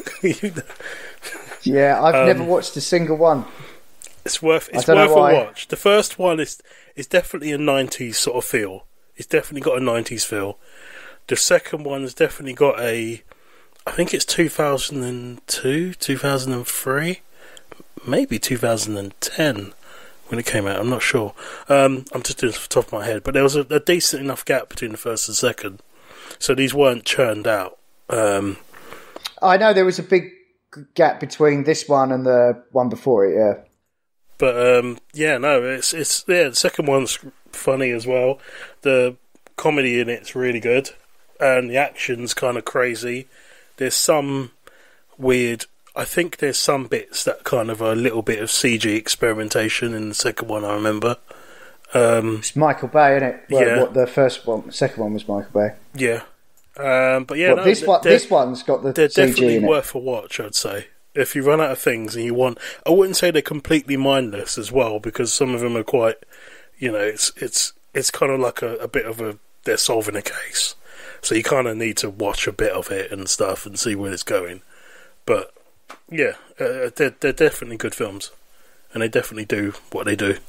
Yeah, I've um, never watched a single one. It's worth it's worth a watch. The first one is is definitely a nineties sort of feel. It's definitely got a nineties feel. The second one's definitely got a, I think it's two thousand two, two thousand three, maybe two thousand ten when it came out. I'm not sure. Um, I'm just doing it off the top of my head, but there was a, a decent enough gap between the first and second, so these weren't churned out. Um, I know there was a big gap between this one and the one before it. Yeah. But um, yeah, no, it's it's yeah. The second one's funny as well. The comedy in it's really good, and the action's kind of crazy. There's some weird. I think there's some bits that kind of are a little bit of C G experimentation in the second one. I remember. Um, it's Michael Bay, isn't it? Well, yeah. What the first one, the second one was Michael Bay. Yeah. Um, but yeah, well, no, this one, this one's got the they're C G definitely in it. worth a watch, I'd say. If you run out of things and you want, I wouldn't say they're completely mindless as well, because some of them are quite, you know, it's it's it's kind of like a, a bit of a, they're solving a case, so you kind of need to watch a bit of it and stuff and see where it's going. But yeah, uh, they're they're definitely good films, and they definitely do what they do.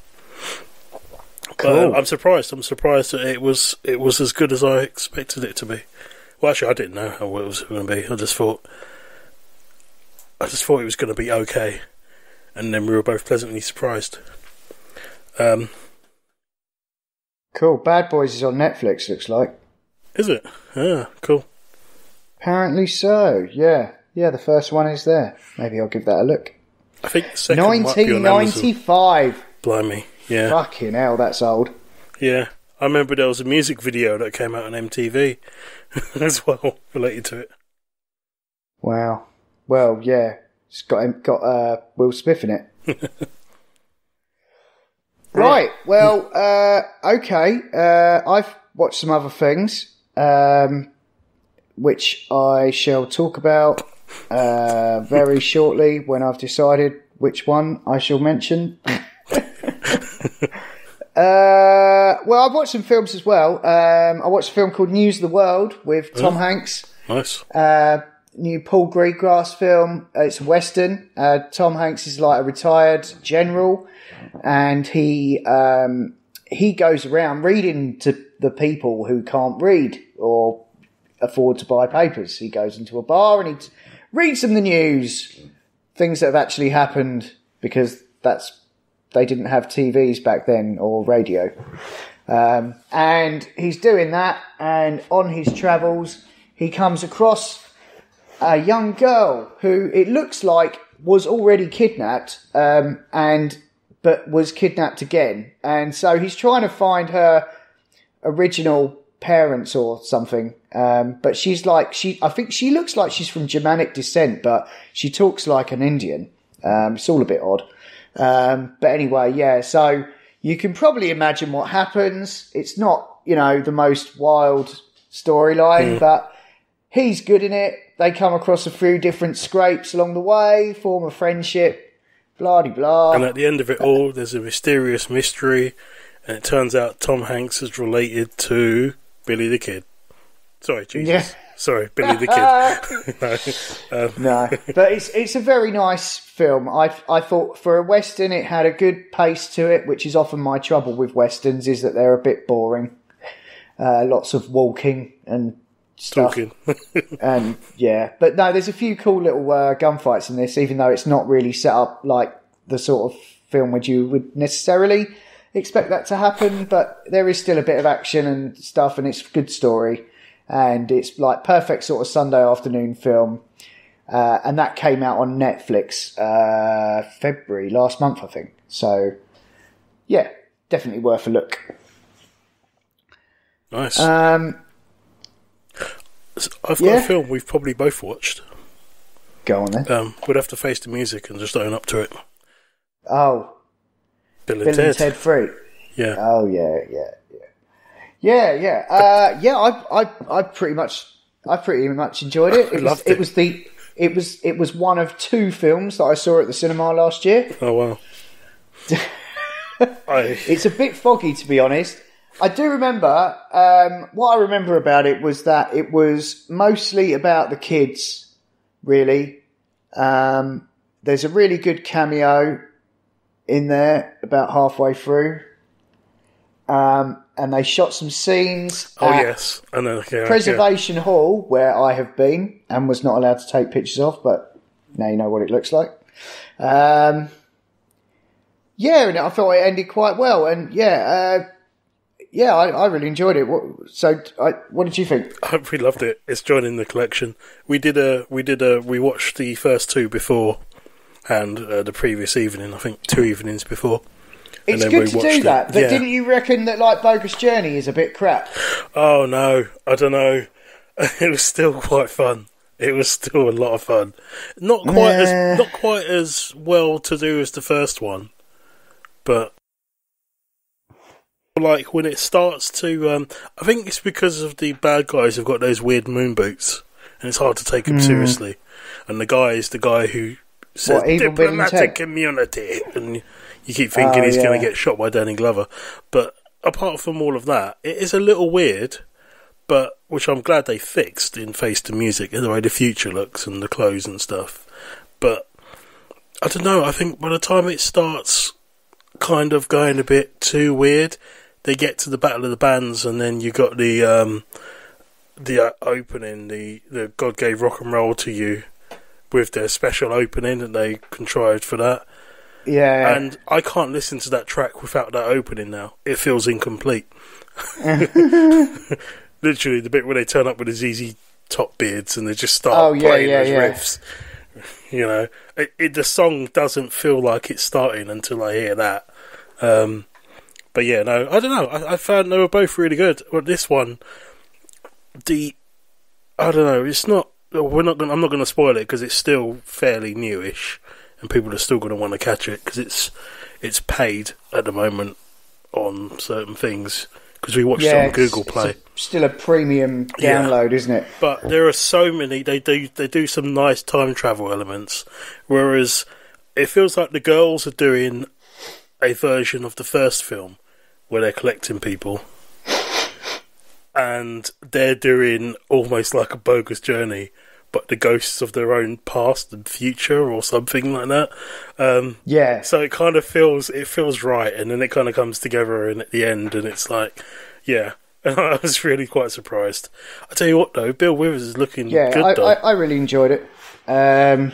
Cool. But, uh, I'm surprised. I'm surprised that it was it was as good as I expected it to be. Well, actually, I didn't know how it was going to be. I just thought. I just thought it was going to be okay, and then we were both pleasantly surprised. Um, cool. Bad Boys is on Netflix, looks like. Is it? Ah, cool. Apparently so, yeah. Yeah, the first one is there. Maybe I'll give that a look. I think the second nineteen ninety-five. Blimey, yeah. Fucking hell, that's old. Yeah. I remember there was a music video that came out on M T V as well, related to it. Wow. Well, yeah, it's got got uh, Will Smith in it. Right. Well, uh, okay. Uh, I've watched some other things, um, which I shall talk about uh, very shortly when I've decided which one I shall mention. uh, well, I've watched some films as well. Um, I watched a film called News of the World with Tom oh, Hanks. Nice. Uh, new Paul Greengrass film. Uh, it's a Western. Uh, Tom Hanks is like a retired general, and he um, he goes around reading to the people who can't read or afford to buy papers. He goes into a bar and he t- reads them the news, things that have actually happened, because that's they didn't have T Vs back then or radio. Um, and he's doing that, and on his travels, he comes across a young girl who it looks like was already kidnapped, um, and but was kidnapped again, and so he's trying to find her original parents or something. Um, but she's like she. I think she looks like she's from Germanic descent, but she talks like an Indian. Um, it's all a bit odd. Um, but anyway, yeah. So you can probably imagine what happens. It's not, you know, the most wild storyline, mm. but he's good in it. They come across a few different scrapes along the way, form a friendship, blah de blah. And at the end of it all, there's a mysterious mystery, and it turns out Tom Hanks is related to Billy the Kid. Sorry, Jesus. Yeah. Sorry, Billy the Kid. no, um. no, but it's it's a very nice film. I I thought for a western, it had a good pace to it, which is often my trouble with westerns, is that they're a bit boring. Uh, lots of walking and stuff. And yeah, but no, there's a few cool little uh, gunfights in this, even though it's not really set up like the sort of film which you would necessarily expect that to happen. But there is still a bit of action and stuff, and it's a good story. And it's like perfect sort of Sunday afternoon film. Uh, and that came out on Netflix uh, February last month, I think. So, yeah, definitely worth a look. Nice. Um, I've got yeah. a film we've probably both watched. Go on then. Um, we'd have to face the music and just own up to it. Oh. Bill and Bill Ted. and Ted Free. Yeah. Oh, yeah, yeah. Yeah, yeah, uh, yeah. I, I, I pretty much, I pretty much enjoyed it. It was, loved it. it was the, it was, it was one of two films that I saw at the cinema last year. Oh wow! I... It's a bit foggy, to be honest. I do remember. Um, what I remember about it was that it was mostly about the kids. Really, um, there's a really good cameo in there about halfway through. Um, and they shot some scenes oh, at yes. I know, yeah, Preservation yeah. Hall, where I have been and was not allowed to take pictures of, but now you know what it looks like. Um, yeah, and I thought it ended quite well. And yeah, uh, yeah, I, I really enjoyed it. What, so, I, what did you think? I really loved it. It's joining the collection. We did a, we did a, we watched the first two before, and uh, the previous evening, I think two evenings before. It's good to do it. that, but yeah. didn't you reckon that like Bogus Journey is a bit crap? Oh no, I don't know. It was still quite fun. It was still a lot of fun. Not quite uh... as not quite as well to do as the first one, but like when it starts to, um, I think it's because of the bad guys have got those weird moon boots, and it's hard to take them mm. seriously. And the guy is the guy who says what, diplomatic community, and you keep thinking oh, he's yeah. going to get shot by Danny Glover. But apart from all of that, it is a little weird, but which I'm glad they fixed in Face the Music, in the way the future looks and the clothes and stuff. But I don't know, I think by the time it starts kind of going a bit too weird, they get to the Battle of the Bands, and then you got the um, the uh, opening, the, the God Gave Rock and Roll to You, with their special opening that they contrived for that. Yeah, and I can't listen to that track without that opening now. It feels incomplete. Literally, the bit where they turn up with the Z Z Top beards and they just start oh, yeah, playing yeah, those yeah. riffs. You know, it, it, the song doesn't feel like it's starting until I hear that. Um, but yeah, no, I don't know. I, I found they were both really good. But this one, the I don't know. It's not. We're not. Gonna, I'm not going to spoil it because it's still fairly newish. And people are still going to want to catch it because it's it's paid at the moment on certain things because we watched yeah, it on Google Play. It's a, still a premium download, yeah. isn't it? But there are so many. They do they do some nice time travel elements, whereas it feels like the girls are doing a version of the first film where they're collecting people, and they're doing almost like a Bogus Journey, but the ghosts of their own past and future or something like that. Um, yeah. So it kind of feels, it feels right, and then it kind of comes together and at the end, and it's like, yeah. And I was really quite surprised. I tell you what though, Bill Withers is looking yeah, good I, though. I, I really enjoyed it. Um,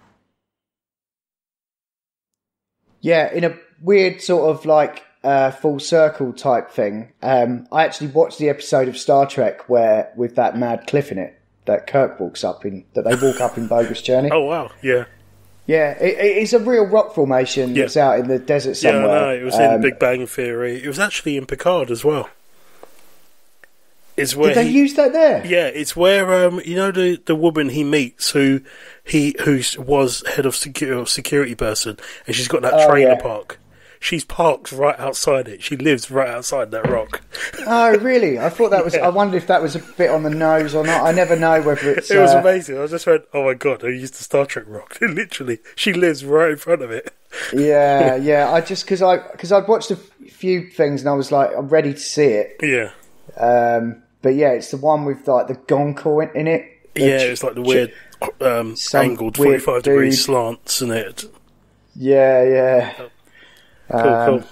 yeah, in a weird sort of like uh, full circle type thing, um, I actually watched the episode of Star Trek where, with that mad cliff in it, that Kirk walks up in, that they walk up in Bogus Journey. Oh wow, yeah. Yeah, it, it's a real rock formation Yeah. that's out in the desert somewhere. Yeah, no, it was Um, in Big Bang Theory. It was actually in Picard as well. It's where Did they he, use that there? Yeah, it's where um, you know the the woman he meets who he who was head of security security person, and she's got that Oh, trailer yeah. park. She's parked right outside it. She lives right outside that rock. Oh, really? I thought that was... Yeah. I wondered if that was a bit on the nose or not. I never know whether it's... It was uh, amazing. I just went, oh my god, I used the Star Trek rock. Literally, she lives right in front of it. Yeah, yeah. I just... Because I, cause I'd watched a f- few things and I was like, I'm ready to see it. Yeah. Um, but yeah, it's the one with like the Gonko in, in it. The Yeah, ch- it's like the ch- weird um, some angled weird forty-five degree dude. slants in it. Yeah, yeah. Cool, Um, cool.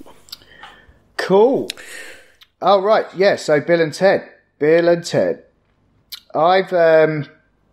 Cool. Oh, right. Yeah, so Bill and Ted. Bill and Ted. I've, um...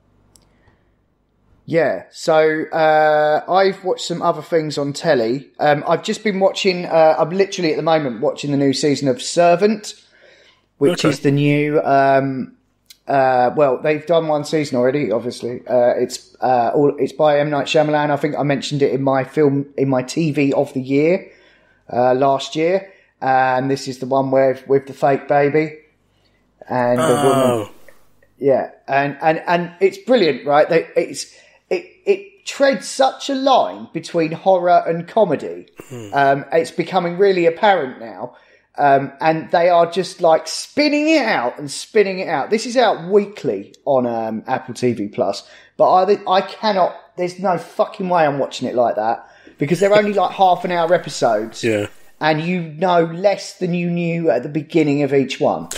Yeah, so uh, I've watched some other things on telly. Um, I've just been watching... Uh, I'm literally at the moment watching the new season of Servant, which Okay. is the new... Um, uh, well, they've done one season already, obviously. Uh, it's uh, all, it's by M. Night Shyamalan. I think I mentioned it in my film, in my T V of the year uh, last year. And this is the one where with the fake baby and the Oh. woman. Yeah, and, and, and it's brilliant, right? They, it's it it treads such a line between horror and comedy. Hmm. Um, it's becoming really apparent now, um, and they are just like spinning it out and spinning it out. This is out weekly on um, Apple T V Plus, but I I cannot. There's no fucking way I'm watching it like that because they're only like half an hour episodes. Yeah. And you know less than you knew at the beginning of each one.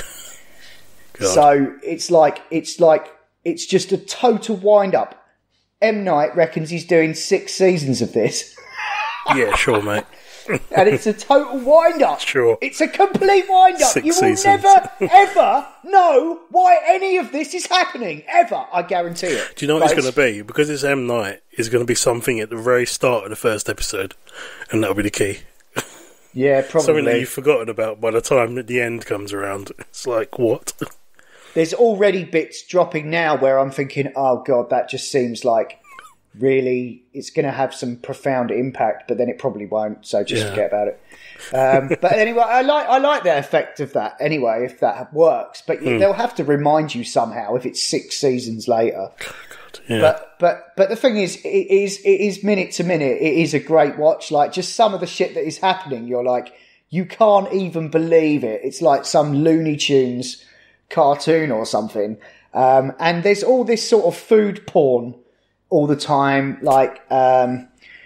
God. So it's like it's like it's just a total wind up. M. Night reckons he's doing six seasons of this, Yeah, sure, mate. and it's a total wind up. Sure. It's a complete wind up. Six You will seasons. never ever know why any of this is happening ever. I guarantee it. Do you know what Like, it's going to be? Because it's M. Night, it's going to be something at the very start of the first episode, and that'll be the key. Yeah, probably. Something that you've forgotten about by the time that the end comes around. It's like, what? There's already bits dropping now where I'm thinking, oh god, that just seems like really it's going to have some profound impact, but then it probably won't. So just Yeah. forget about it. Um, but anyway, I like I like the effect of that anyway, if that works. But Hmm. they'll have to remind you somehow if it's six seasons later. Yeah. But but but the thing is, it is it is minute to minute. It is a great watch. Like just some of the shit that is happening, you're like, you can't even believe it. It's like some Looney Tunes cartoon or something. Um, and there's all this sort of food porn all the time. Like um,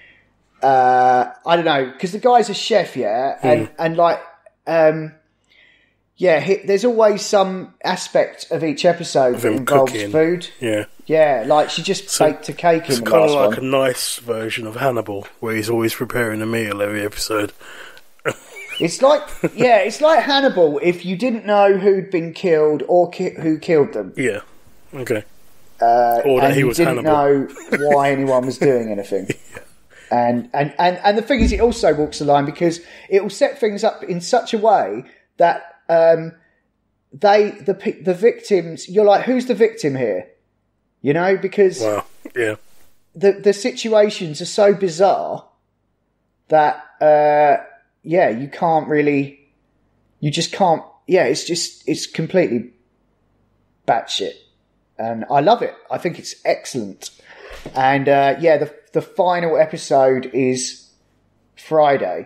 uh, I don't know, because the guy's a chef, yeah, and and like um, yeah, he, there's always some aspect of each episode that him involves cooking. food. Yeah. Yeah, like she just So baked a cake in It's the kind of last like one. a nice version of Hannibal, where he's always preparing a meal every episode. It's like, yeah, it's like Hannibal if you didn't know who'd been killed or ki- who killed them. Yeah. Okay. Uh, Or that and he you was didn't Hannibal. know why anyone was doing anything. And, and, and, and the thing is, it also walks the line because it will set things up in such a way that um, they, the pe- the victims, you're like, who's the victim here? You know, because Wow. Yeah. the the situations are so bizarre that uh, yeah, you can't really, you just can't. Yeah, it's just it's completely batshit, and I love it. I think it's excellent. And uh, yeah, the the final episode is Friday.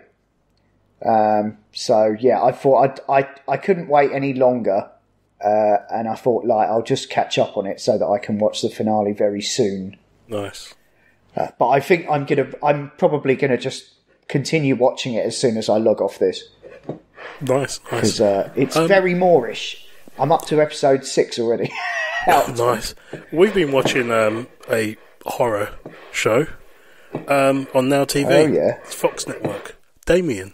Um, so yeah, I thought I I I couldn't wait any longer. Uh, and I thought, like, I'll just catch up on it so that I can watch the finale very soon. Nice. Uh, but I think I'm gonna, I'm probably gonna just continue watching it as soon as I log off this Nice. Nice. because uh, it's Um, very Moorish. I'm up to episode six already. Out. Nice. We've been watching um, a horror show um, on Now T V. Oh, yeah. It's Fox Network. Damien.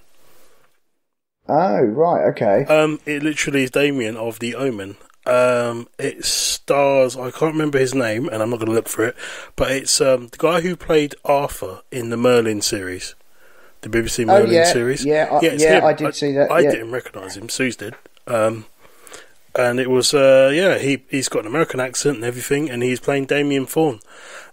Oh right, okay. Um, it literally is Damien of The Omen. Um, it stars, I can't remember his name, and I'm not going to look for it, but it's um, the guy who played Arthur in the Merlin series, the B B C Merlin oh yeah, series. yeah, I, it's yeah. him. I did see that. I yeah. didn't recognise him. Suze did. Um, and it was, uh, yeah, he he's got an American accent and everything, and he's playing Damien Fawn.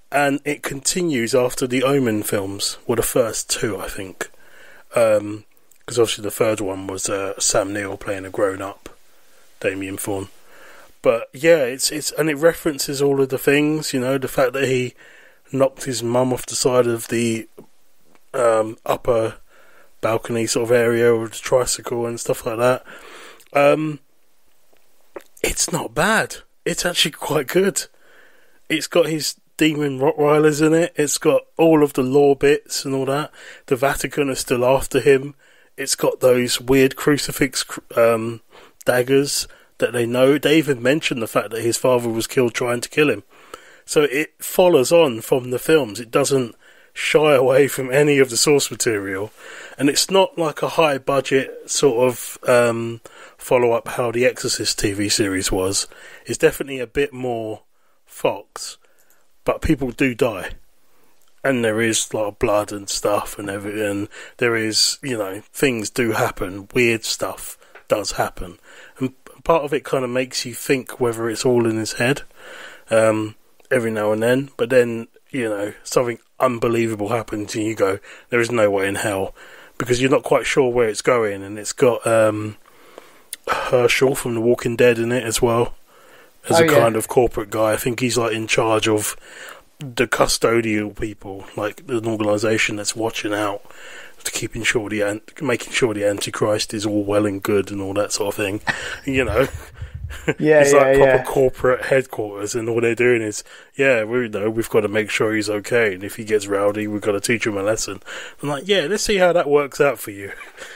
and it continues after the Omen films. Well, the first two, I think. Because um, obviously the third one was uh, Sam Neill playing a grown-up Damien Thorne. But yeah, it's it's and it references all of the things, you know, the fact that he knocked his mum off the side of the um, upper balcony sort of area with a tricycle and stuff like that. Um, it's not bad. It's actually quite good. It's got his demon Rottweilers in it. It's got all of the lore bits and all that. The Vatican are still after him. It's got those weird crucifix um, daggers that they know. They even mention the fact that his father was killed trying to kill him. So it follows on from the films. It doesn't shy away from any of the source material. And it's not like a high budget sort of um, follow-up how the Exorcist T V series was. It's definitely a bit more Fox. But people do die. And there is a lot of blood and stuff and everything. And there is, you know, things do happen. Weird stuff does happen. And part of it kind of makes you think whether it's all in his head um, every now and then. But then, you know, something unbelievable happens and you go, there is no way in hell. Because you're not quite sure where it's going. And it's got um, Herschel from The Walking Dead in it as well. As oh, a yeah. kind of corporate guy. I think he's like in charge of the custodial people, like an organisation that's watching out to keeping sure the making sure the Antichrist is all well and good and all that sort of thing. You know, yeah, it's yeah, like proper yeah. corporate headquarters, and all they're doing is, yeah, we know we've got to make sure he's okay, and if he gets rowdy, we've got to teach him a lesson. I'm like, yeah, let's see how that works out for you.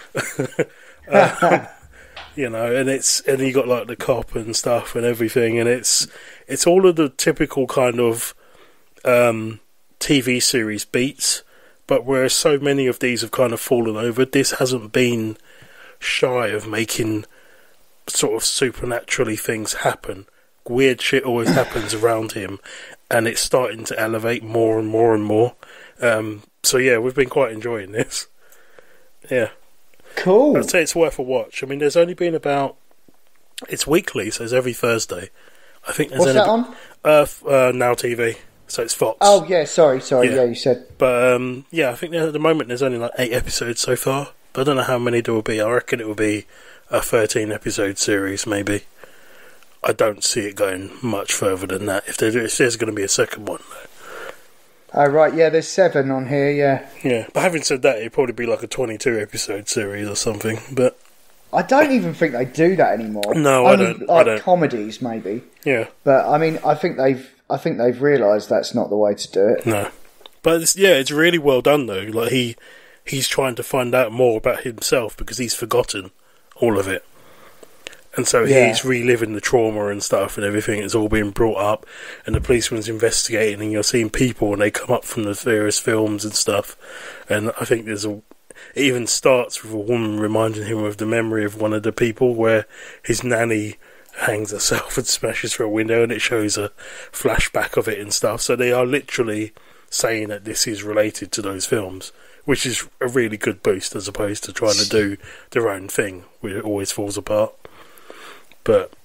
um, You know, and it's and you got like the cop and stuff and everything, and it's it's all of the typical kind of um, T V series beats. But whereas so many of these have kind of fallen over, this hasn't been shy of making sort of supernaturally things happen. Weird shit always happens around him, and it's starting to elevate more and more and more. Um, so yeah, we've been quite enjoying this. Yeah. Cool. I'd say it's worth a watch. I mean, there's only been about... It's weekly, so it's every Thursday. I think there's What's only that on? Uh, uh, Now T V, so it's Fox. Oh, yeah, sorry, sorry, Yeah. yeah, you said. But, um, yeah, I think at the moment there's only like eight episodes so far. But I don't know how many there will be. I reckon it will be a thirteen-episode series, maybe. I don't see it going much further than that. If, there, if there's going to be a second one, though. Oh, right, yeah, there's seven on here, yeah. Yeah, but having said that, it'd probably be like a twenty-two episode series or something, but... I don't even think they do that anymore. No, I Only, don't- Like I don't. comedies, maybe. Yeah. But, I mean, I think they've I think they've realised that's not the way to do it. No. But, it's, yeah, it's really well done, though. Like, he he's trying to find out more about himself because he's forgotten all of it. And so Yeah. he's reliving the trauma and stuff and everything. It's all being brought up, and the policeman's investigating, and you're seeing people, and they come up from the various films and stuff. And I think there's a... It even starts with a woman reminding him of the memory of one of the people where his nanny hangs herself and smashes through a window, and it shows a flashback of it and stuff. So they are literally saying that this is related to those films, which is a really good boost as opposed to trying to do their own thing, where it always falls apart. But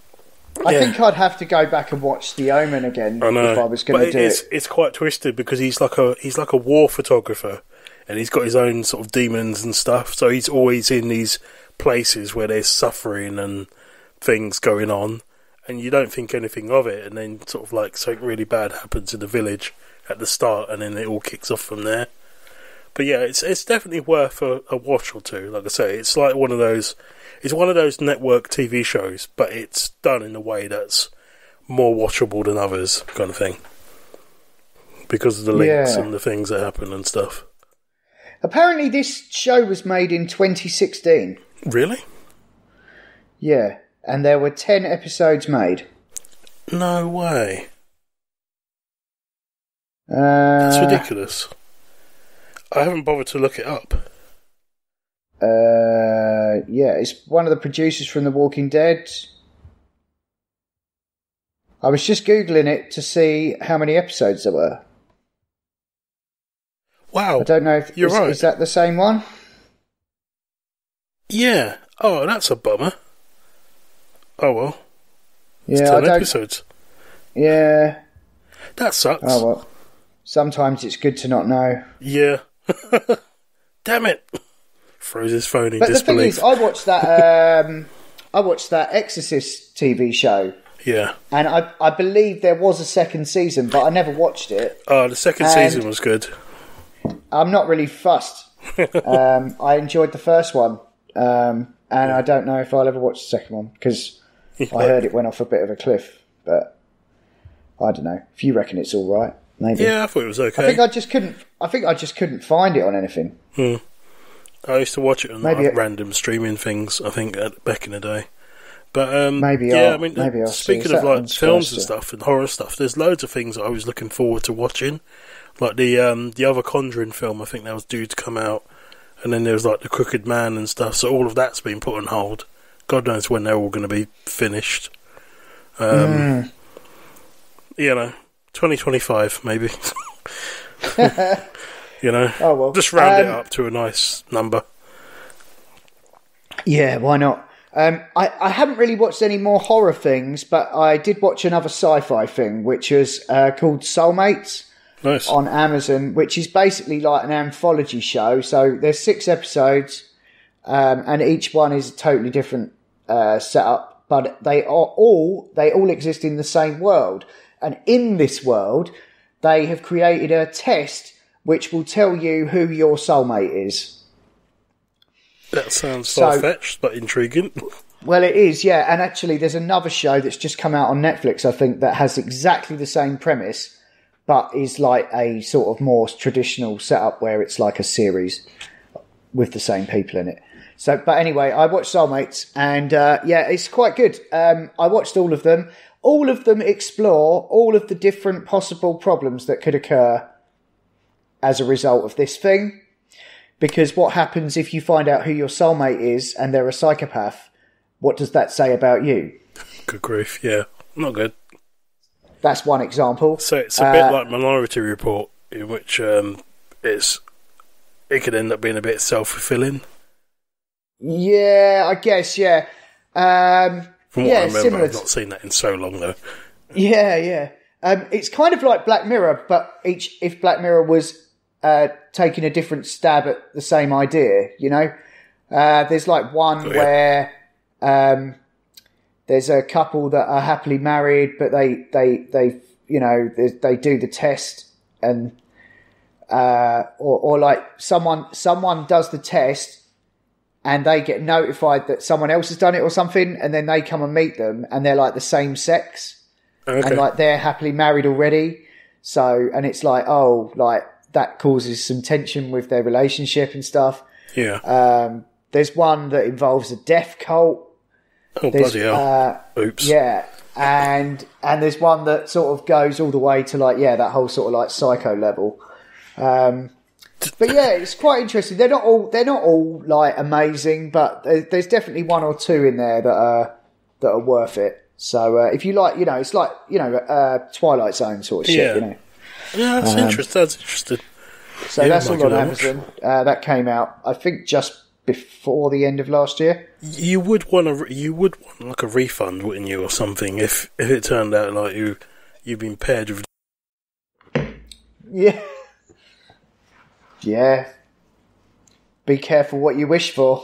I yeah. think I'd have to go back and watch The Omen again I know. if I was going to But do it's, it. It's quite twisted because he's like a he's like a war photographer, and he's got his own sort of demons and stuff. So he's always in these places where there's suffering and things going on, and you don't think anything of it, and then sort of like something really bad happens in the village at the start, and then it all kicks off from there. But yeah, it's it's definitely worth a, a watch or two. Like I say, it's like one of those. It's one of those network T V shows, but it's done in a way that's more watchable than others, kind of thing, because of the links Yeah. and the things that happen and stuff. Apparently this show was made in twenty sixteen. Really? Yeah, and there were ten episodes made. No way. Uh, That's ridiculous. I haven't bothered to look it up. Uh, yeah, it's one of the producers from The Walking Dead. I was just Googling it to see how many episodes there were. Wow. I don't know if You're is, right. is that the same one? Yeah. Oh, that's a bummer. Oh well. It's Yeah, I ten don't. episodes. Yeah. That sucks. Oh well. Sometimes it's good to not know. Yeah. Damn it! Throws his phone in but disbelief. the thing is, I watched that. Um, I watched that Exorcist T V show. Yeah. And I, I believe there was a second season, but I never watched it. Oh, the second and season was good. I'm not really fussed. um, I enjoyed the first one, um, and I don't know if I'll ever watch the second one because I heard it went off a bit of a cliff. But I don't know. If you reckon it's all right, maybe. Yeah, I thought it was okay. I think I just couldn't. I think I just couldn't find it on anything. Hmm. I used to watch it on maybe like, it, random streaming things. I think uh, back in the day. But um, maybe yeah, I'll, I mean, maybe I'll speaking see. of like films and Skyster. stuff and horror stuff, there's loads of things I was looking forward to watching. Like the um, the other Conjuring film, I think that was due to come out, and then there was like the Crooked Man and stuff. So all of that's been put on hold. God knows when they're all going to be finished. Um, mm. You know, twenty twenty-five maybe. You know, oh well, just round um, it up to a nice number. Yeah, why not? Um, I, I haven't really watched any more horror things, but I did watch another sci-fi thing, which was uh, called Soulmates Nice. on Amazon, which is basically like an anthology show. So there's six episodes, um, and each one is a totally different uh, setup, but they are all they all exist in the same world. And in this world, they have created a test which will tell you who your soulmate is. That sounds So- far-fetched, but intriguing. Well, it is, yeah. And actually, there's another show that's just come out on Netflix, I think, that has exactly the same premise, but is like a sort of more traditional setup where it's like a series with the same people in it. So, but anyway, I watched Soulmates, and uh, yeah, it's quite good. Um, I watched all of them. All of them explore all of the different possible problems that could occur as a result of this thing. Because what happens if you find out who your soulmate is and they're a psychopath? What does that say about you? Good grief, yeah. Not good. That's one example. So it's a Uh, bit like Minority Report, in which um, it's it could end up being a bit self-fulfilling. Yeah, I guess, yeah. Um, From what yeah, I remember, similar I've to- not seen that in so long, though. Yeah, yeah. Um, it's kind of like Black Mirror, but each if Black Mirror was uh, taking a different stab at the same idea, you know? Uh, there's like one Oh, yeah. where um, there's a couple that are happily married, but they, they, they you know, they, they do the test and uh, or, or like someone someone does the test and they get notified that someone else has done it or something, and then they come and meet them and they're like the same sex. Okay. And like they're happily married already. So, and it's like, oh, like that causes some tension with their relationship and stuff. yeah. Um, there's one that involves a death cult. Oh, There's, bloody hell. uh, Oops. yeah. And, and there's one that sort of goes all the way to like, yeah, that whole sort of like psycho level. Um, but yeah, it's quite interesting. They're not all, they're not all like amazing, but there- there's definitely one or two in there that are, that are worth it. So, uh, if you like, you know, it's like, you know, uh, Twilight Zone sort of shit, Yeah. you know. Yeah, that's Um, interesting. That's interesting. So Yeah, that's might all give on that a watch. Amazon. Uh, that came out, I think, just before the end of last year. You would want a, you would want like a refund, wouldn't you, or something, if if it turned out like you you've been paired with. Yeah. Yeah. Be careful what you wish for.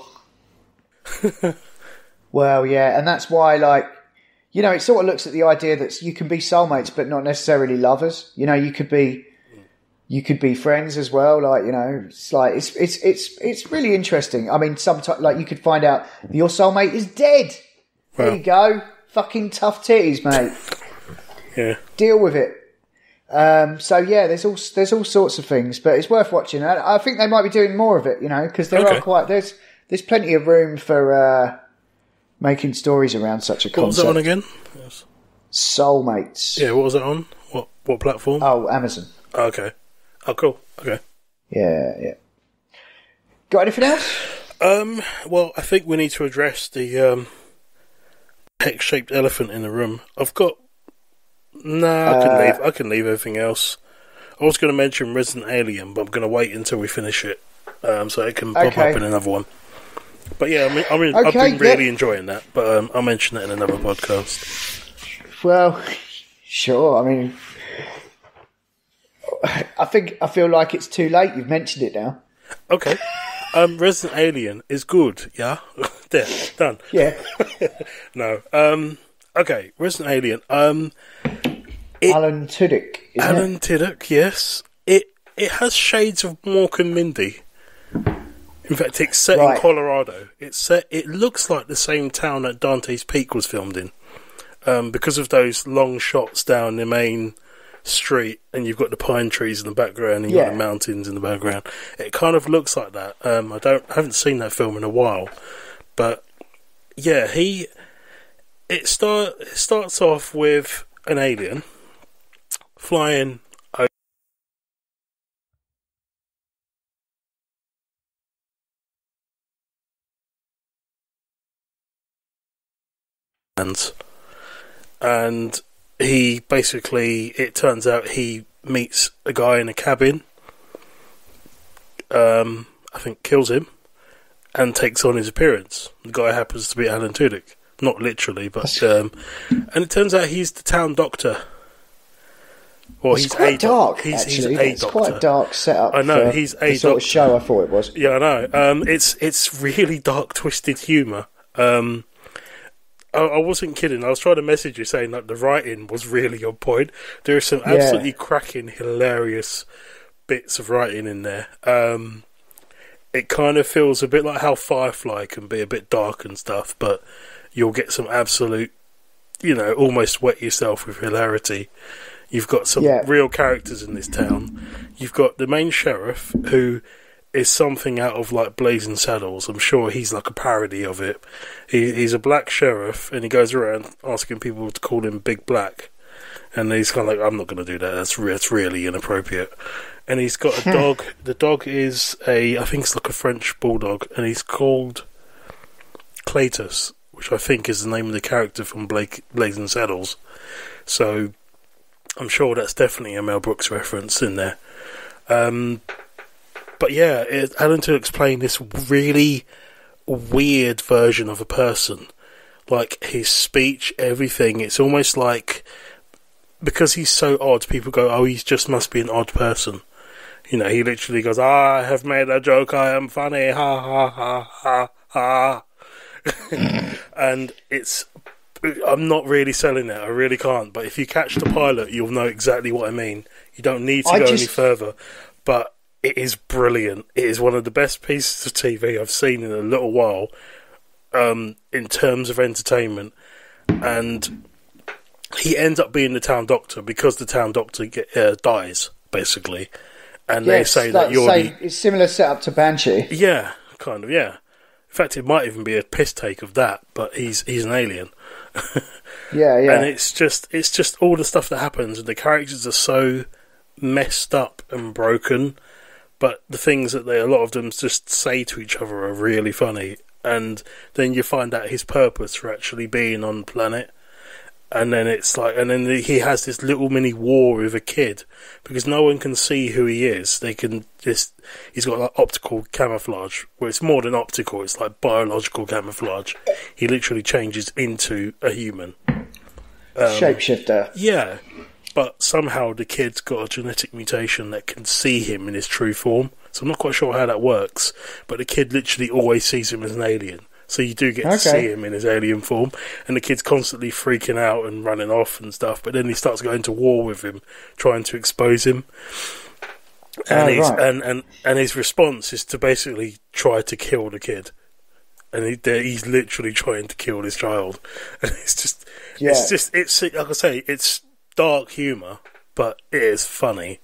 Well, yeah, and that's why, like, you know, it sort of looks at the idea that you can be soulmates, but not necessarily lovers. You know, you could be, you could be friends as well. Like, you know, it's like it's it's it's it's really interesting. I mean, sometimes like you could find out that your soulmate is dead. There Wow. you go, fucking tough titties, mate. Yeah. Deal with it. Um, so yeah, there's all there's all sorts of things, but it's worth watching. I, I think they might be doing more of it, you know, because there Okay. are quite there's there's plenty of room for uh, making stories around such a What was that on concept. again? Yes. Soulmates. Yeah, what was that on? What what platform? Oh, Amazon. Oh, okay. Oh, cool. Okay. Yeah, yeah. Got anything else? Um. Well, I think we need to address the um, hex-shaped elephant in the room. I've got. Nah, I can Uh, leave. I can leave everything else. I was going to mention Resident Alien, but I'm going to wait until we finish it, um, so it can pop Okay. up in another one. But yeah, I mean, I mean I've Okay, been really yeah. enjoying that. But um, I'll mention it in another podcast. Well, sure. I mean, I think I feel like it's too late. You've mentioned it now. Okay. Um, Resident Alien is good, yeah? There, done. Yeah. No. Um, okay, Resident Alien. Um, it, Alan Tudyk, isn't Alan it? Tudyk, yes. It it has shades of Mork and Mindy. In fact, it's set Right. in Colorado. It's set. It looks like the same town that Dante's Peak was filmed in, um, because of those long shots down the main street, and you've got the pine trees in the background, and you've Yeah. got the mountains in the background. It kind of looks like that. Um, I don't, haven't seen that film in a while, but yeah, he. It start it starts off with an alien flying over. And he basically, it turns out he meets a guy in a cabin, um, I think kills him, and takes on his appearance. The guy happens to be Alan Tudyk. Not literally, but... Um, and it turns out he's the town doctor. Well, It's he's quite a doc- dark, he's, actually. he's a It's doctor. quite a dark setup. I know, for he's the a sort doctor. of show I thought it was. Yeah, I know. Um, it's, it's really dark, twisted humour. Um... I wasn't kidding. I was trying to message you saying that the writing was really on point. There are some Yeah. absolutely cracking, hilarious bits of writing in there. Um, it kind of feels a bit like how Firefly can be a bit dark and stuff, but you'll get some absolute, you know, almost wet yourself with hilarity. You've got some Yeah. real characters in this town. You've got the main sheriff, who is something out of like Blazing Saddles. I'm sure he's like a parody of it. He, he's a black sheriff, and he goes around asking people to call him Big Black. And he's kind of like, I'm not going to do that. That's, re- that's really inappropriate. And he's got a dog. The dog is a, I think it's like a French bulldog, and he's called Cletus, which I think is the name of the character from Blake, Blazing Saddles. So I'm sure that's definitely a Mel Brooks reference in there. Um, but yeah, it, Alan Tudyk's playing this really weird version of a person. Like his speech, everything. It's almost like, because he's so odd, people go, oh, he just must be an odd person. You know, he literally goes, ah, I have made a joke, I am funny, ha ha ha ha ha. And it's, I'm not really selling it, I really can't. But if you catch the pilot, you'll know exactly what I mean. You don't need to I go just... any further. But it is brilliant. It is one of the best pieces of T V I've seen in a little while, um, in terms of entertainment. And he ends up being the town doctor because the town doctor get, uh, dies, basically. And Yeah, they it's say like that the you're same- the... It's similar setup to Banshee. Yeah, kind of, yeah. In fact, it might even be a piss take of that, but he's he's an alien. Yeah, yeah. And it's just it's just all the stuff that happens, and the characters are so messed up and broken, but the things that they, a lot of them just say to each other are really funny. And then you find out his purpose for actually being on the planet. And then it's like, and then he has this little mini war with a kid because no one can see who he is. They can just, he's got like optical camouflage, where it's more than optical, it's like biological camouflage. He literally changes into a human. Um, Shapeshifter. Yeah, but somehow the kid's got a genetic mutation that can see him in his true form. So I'm not quite sure how that works, but the kid literally always sees him as an alien. So you do get Okay. to see him in his alien form, and the kid's constantly freaking out and running off and stuff, but then he starts going to war with him, trying to expose him. And, Oh, he's, right. and, and, and his response is to basically try to kill the kid. And he, he's literally trying to kill this child. And it's just, Yeah. it's just, it's, like I say, it's dark humour, but it is funny.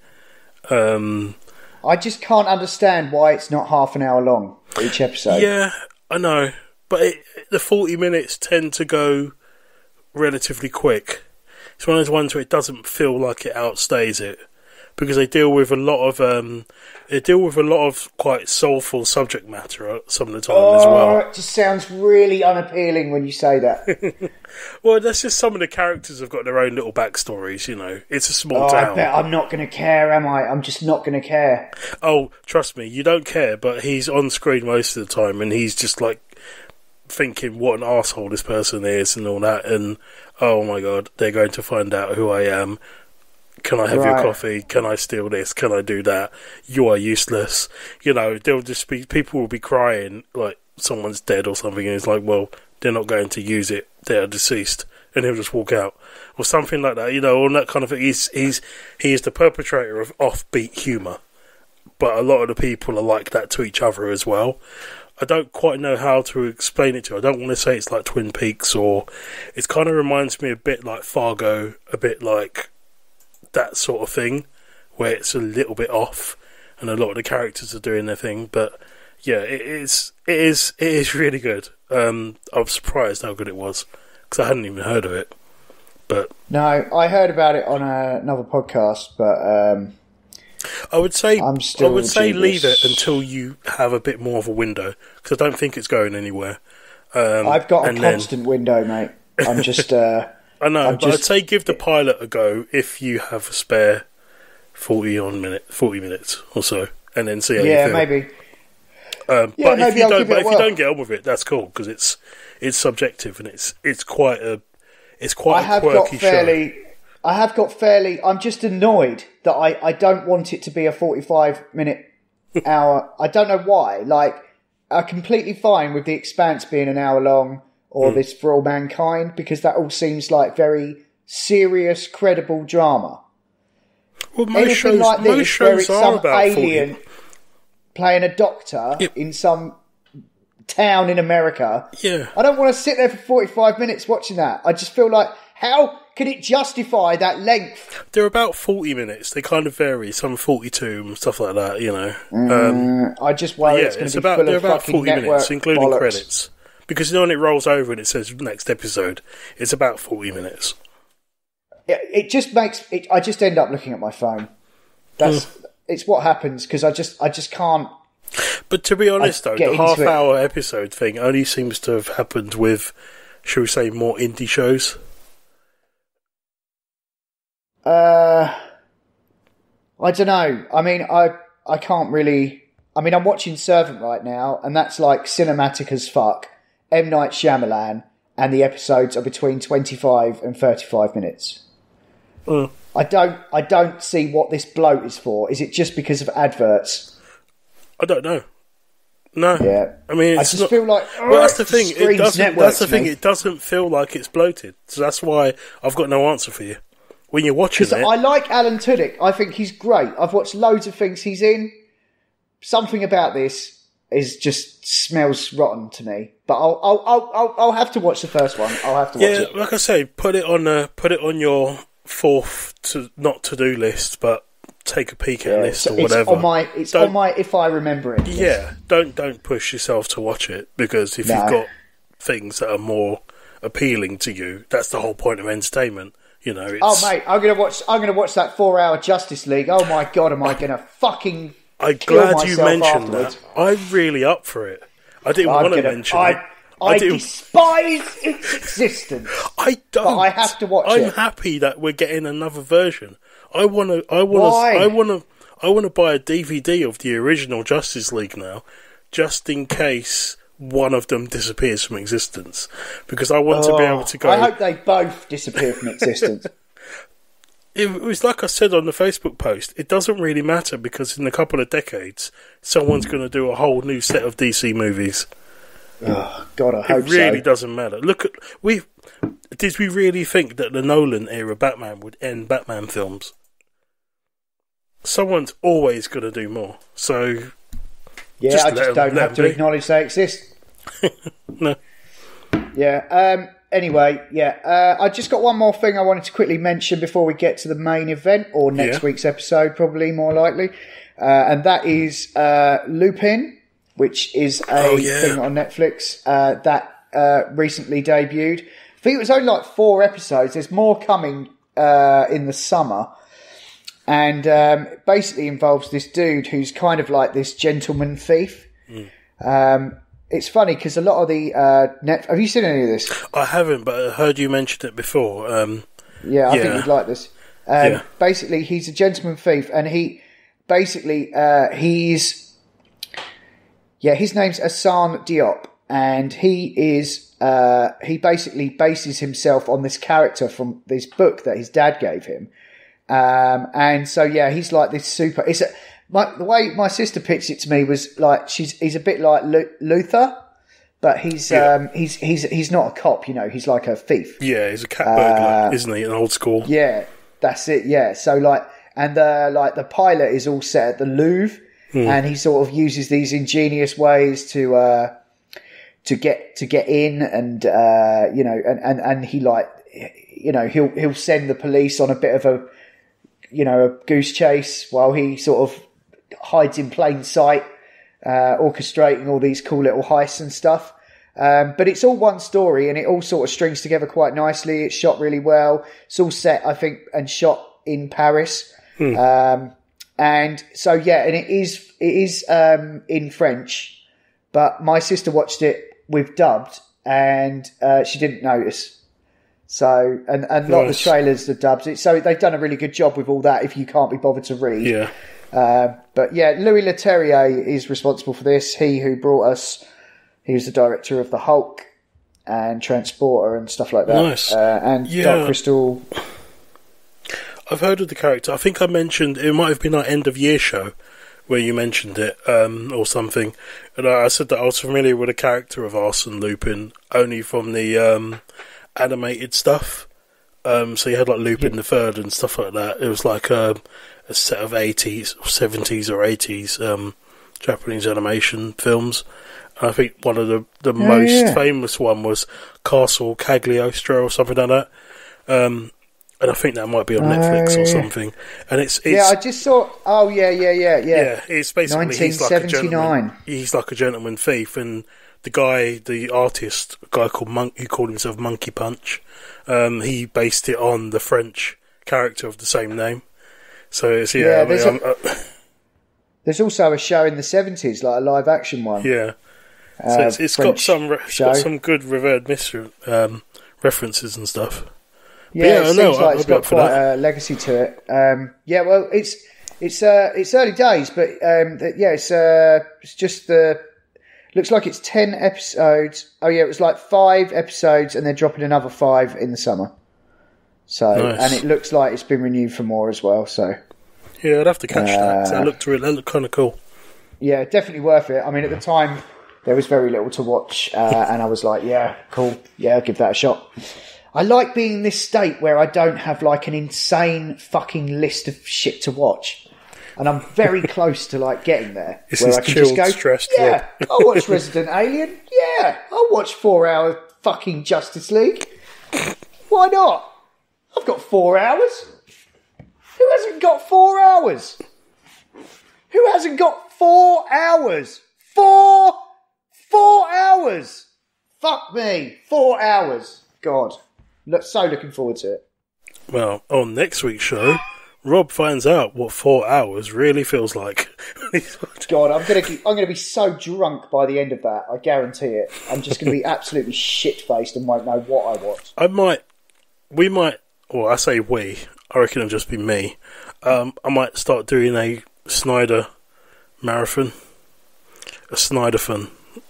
Um, I just can't understand why it's not half an hour long, each episode. yeah, I know. But it, the forty minutes tend to go relatively quick. It's one of those ones where it doesn't feel like it outstays it, because they deal with a lot of um, they deal with a lot of quite soulful subject matter some of the time Oh, as well. it just sounds really unappealing when you say that. Well, that's just some of the characters have got their own little backstories. You know, it's a small Oh, I town. bet I'm not going to care, am I? I'm just not going to care. Oh, trust me, you don't care. But he's on screen most of the time, and he's just like thinking what an arsehole this person is and all that, and oh my god, they're going to find out who I am. Can I have Right. your coffee? Can I steal this? Can I do that? You are useless. You know, there'll just be people will be crying like someone's dead or something, and it's like, well, they're not going to use it. They are deceased, and he'll just walk out or something like that. You know, or that kind of thing. He's he's he is the perpetrator of offbeat humour, but a lot of the people are like that to each other as well. I don't quite know how to explain it to you. I don't want to say it's like Twin Peaks, or it kind of reminds me a bit like Fargo, a bit like that sort of thing, where it's a little bit off and a lot of the characters are doing their thing. But yeah, it is it is it is really good. um I was surprised how good it was because I hadn't even heard of it. But No, I heard about it on a, another podcast, but um I would say I'm still I would say dubious. leave it until you have a bit more of a window, because I don't think it's going anywhere. um, I've got a and then- constant window, mate. I'm just uh I know, I'm but I'd just- say give the pilot a go if you have a spare forty on minute, forty minutes or so, and then see how yeah, you feel. maybe. Um, Yeah, but if maybe you I'll don't, give it but a if you whirl. don't get on with it, that's cool because it's it's subjective and it's it's quite a it's quite I a have got quirky fairly show. I have got fairly I'm just annoyed that I, I don't want it to be a forty-five minute hour. I don't know why. Like, I'm completely fine with The Expanse being an hour long or Mm. this For All Mankind, because that all seems like very serious, credible drama. Well, most Anything shows, like most this, where shows it's are some about alien forty. playing a doctor Yep. in some town in America. Yeah, I don't want to sit there for forty-five minutes watching that. I just feel like, how can it justify that length? they're about forty minutes. They kind of vary. Some forty-two and stuff like that. You know. Um, Mm, I just worry yeah, it's going it's to be about full they're of about fucking forty network minutes, including bollocks. credits. Because you know when it rolls over and it says next episode, it's about forty minutes. It, it just makes it. I just end up looking at my phone. That's Hmm. it's what happens because I just I just can't. But to be honest, though, get the into it. half-hour episode thing only seems to have happened with, shall we say, more indie shows. Uh, I don't know. I mean, I I can't really. I mean, I'm watching Servant right now, and that's like cinematic as fuck. M. Night Shyamalan, and the episodes are between twenty-five and thirty-five minutes. Mm. I don't. I don't see what this bloat is for. Is it just because of adverts? I don't know. No. Yeah. I mean, I it's just not, feel like. well, that's the it thing. It screams doesn't. network That's the to thing. me. It doesn't feel like it's bloated. So that's why I've got no answer for you. When you're watching Because it, I like Alan Tudyk. I think he's great. I've watched loads of things he's in. Something about this is just smells rotten to me. But I'll I'll I'll I'll, I'll have to watch the first one. I'll have to watch yeah, it. like I say, put it on uh, put it on your fourth to not to do list, but take a peek at Yeah, list so or whatever. It's on my it's Don't- on my if I remember it. list. Yeah, don't don't push yourself to watch it, because if No. you've got things that are more appealing to you, that's the whole point of entertainment. You know, it's, Oh mate, I'm gonna watch. I'm gonna watch that four-hour Justice League. Oh my god, am I gonna fucking I'm kill glad you myself mentioned afterwards? that. I'm really up for it. I didn't I'm want to gonna- mention I, it. I, didn't. despise its existence. I don't. but I have to watch I'm it. happy that we're getting another version. I want to. I want Why? to. I want to. I want to buy a D V D of the original Justice League now, just in case one of them disappears from existence, because I want to be able to go. I hope they both disappear from existence. It was like I said on the Facebook post, it doesn't really matter, because in a couple of decades, someone's going to do a whole new set of D C movies. Oh, God, I It hope really so. doesn't matter. Look at we. Did we really think that the Nolan era Batman would end Batman films? Someone's always going to do more. So Yeah, just I let just them- don't let have to them be. acknowledge they exist. no. Yeah. Um, anyway, yeah. Uh, I just got one more thing I wanted to quickly mention before we get to the main event, or next Yeah. week's episode, probably more likely. Uh, and that is uh, Lupin, which is a Oh, yeah. thing on Netflix uh, that uh, recently debuted. I think it was only like four episodes. There's more coming uh, in the summer. And um, it basically involves this dude who's kind of like this gentleman thief. Mm. Um, it's funny because a lot of the uh, net. Have you seen any of this? I haven't, but I heard you mention it before. Um, Yeah, I Yeah. think you'd like this. Um, Yeah. Basically, he's a gentleman thief, and he basically uh, he's yeah, his name's Hassan Diop, and he is uh, he basically bases himself on this character from this book that his dad gave him. Um, and so, yeah, he's like this super... It's a, my, the way my sister pitched it to me was like, she's he's a bit like Lu- Luther, but he's yeah. um, he's he's he's not a cop, you know, he's like a thief. Yeah, he's a cat burglar, uh, isn't he, an old school? Yeah, that's it, yeah. So, like, and uh, like the pilot is all set at the Louvre, hmm. and he sort of uses these ingenious ways to... Uh, to get to get in, and uh, you know, and, and, and he like, you know, he'll he'll send the police on a bit of a, you know, a goose chase while he sort of hides in plain sight, uh, orchestrating all these cool little heists and stuff. Um, but it's all one story, and it all sort of strings together quite nicely. It's shot really well. It's all set, I think, and shot in Paris. Hmm. Um, and so yeah, and it is it is um, in French, but my sister watched it with dubbed, and uh, she didn't notice. So, and, and a lot nice. of the trailers are dubbed. So they've done a really good job with all that if you can't be bothered to read. Yeah. Uh, but yeah, Louis Leterrier is responsible for this. He who brought us, he was the director of The Hulk and Transporter and stuff like that. Nice. Uh, and yeah. Dark Crystal. I've heard of the character. I think I mentioned, it might have been our end of year show where you mentioned it, um, or something. And I, I said that I was familiar with the character of Arsene Lupin only from the um, animated stuff. Um, so you had like Lupin yeah. the Third and stuff like that. It was like a, a set of eighties, or seventies or eighties um, Japanese animation films. And I think one of the, the oh, most yeah. famous one was Castle Cagliostro or something like that. Um, And I think that might be on Netflix uh, or something. And it's, it's yeah, I just saw. Oh yeah, yeah, yeah, yeah. Yeah, it's basically he's like a gentleman. He's like a gentleman thief, and the guy, the artist, a guy called Monk, who called himself Monkey Punch, um, he based it on the French character of the same name. So it's yeah. yeah I mean, there's, a, uh, there's also a show in the seventies, like a live action one. Yeah. So uh, it's, it's got some it's got some good revered mystery um, references and stuff. Yeah, yeah, it I seems know. like it's got quite that. a legacy to it. Um, yeah, well, it's it's uh, it's early days, but um, yeah, it's uh, it's just the looks like it's ten episodes. Oh yeah, it was like five episodes, and they're dropping another five in the summer. So, nice. And it looks like it's been renewed for more as well. So, yeah, I'd have to catch uh, that. That looked really, that looked kind of cool. Yeah, definitely worth it. I mean, at the time there was very little to watch, uh, and I was like, yeah, cool, yeah, I'll give that a shot. I like being in this state where I don't have like an insane fucking list of shit to watch. And I'm very close to like getting there. This where is I can chilled, just go, stressed. yeah, I'll watch Resident Alien. Yeah, I'll watch four hour fucking Justice League. Why not? I've got four hours. Who hasn't got four hours? Who hasn't got four hours? Four, four hours. Fuck me. Four hours. God. Look, so looking forward to it. Well, on next week's show, Rob finds out what four hours really feels like. God, I'm gonna I'm gonna be so drunk by the end of that. I guarantee it. I'm just gonna be absolutely shit faced and won't know what I watched. I might, we might, or I say we. I reckon it'll just be me. Um, I might start doing a Snyder marathon, a Snyderthon.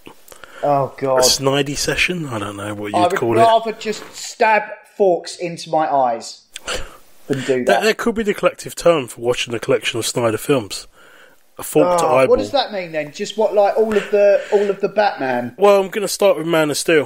Oh God! A Snidey session? I don't know what you'd I would call it. I would rather just stab forks into my eyes than do that. that. That could be the collective term for watching a collection of Snyder films. A fork to oh, eyeball. What does that mean then? Just what, like all of the all of the Batman? Well, I'm going to start with Man of Steel.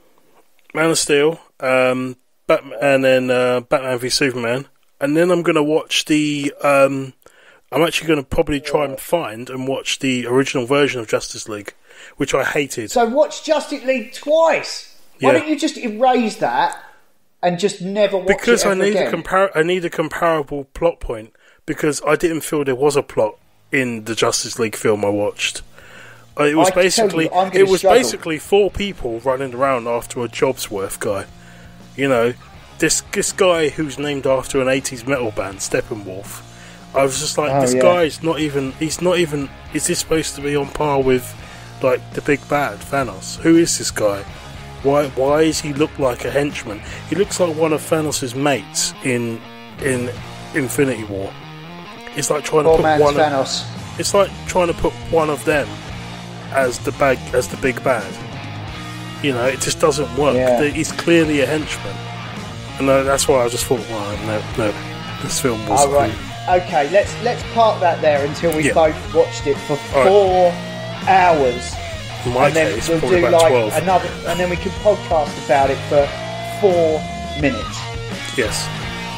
Man of Steel, um, Batman, and then uh, Batman v Superman, and then I'm going to watch the. Um, I'm actually going to probably try and find and watch the original version of Justice League, which I hated. So watch Justice League twice. Why yeah. don't you just erase that and just never watch because it ever I need again? a compar- I need a comparable plot point, because I didn't feel there was a plot in the Justice League film I watched. Uh, it was I basically you, it was struggle. basically four people running around after a Jobsworth guy. You know, this this guy who's named after an eighties metal band, Steppenwolf. I was just like, oh, this yeah. guy's not even. He's not even. Is this supposed to be on par with, like, the big bad Thanos? Who is this guy? Why? Why does he look like a henchman? He looks like one of Thanos' mates in in Infinity War. It's like trying Poor to put man's one. Thanos. Of, it's like trying to put one of them as the bag as the big bad. You know, it just doesn't work. Yeah. He's clearly a henchman, and uh, that's why I just thought, well, no, no. this film was. Oh, right. Okay, let's let's park that there until we've Yeah. both watched it for All four hours. In my and then case, we'll probably do about like twelve. another, and then we can podcast about it for four minutes. Yes.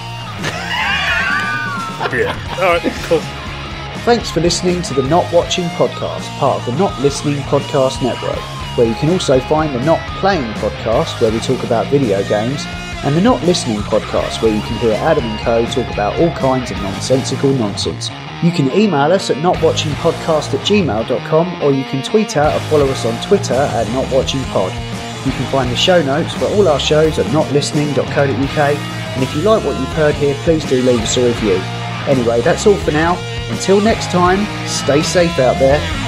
Yeah. Alright, cool. Thanks for listening to the Not Watching podcast, part of the Not Listening podcast network, where you can also find the Not Playing podcast, where we talk about video games, and the Not Listening podcast, where you can hear Adam and Co talk about all kinds of nonsensical nonsense. You can email us at notwatchingpodcast at gmail dot com, or you can tweet out or follow us on Twitter at notwatchingpod. You can find the show notes for all our shows at not listening dot co dot uk, and if you like what you've heard here, please do leave us a review. Anyway, that's all for now. Until next time, stay safe out there.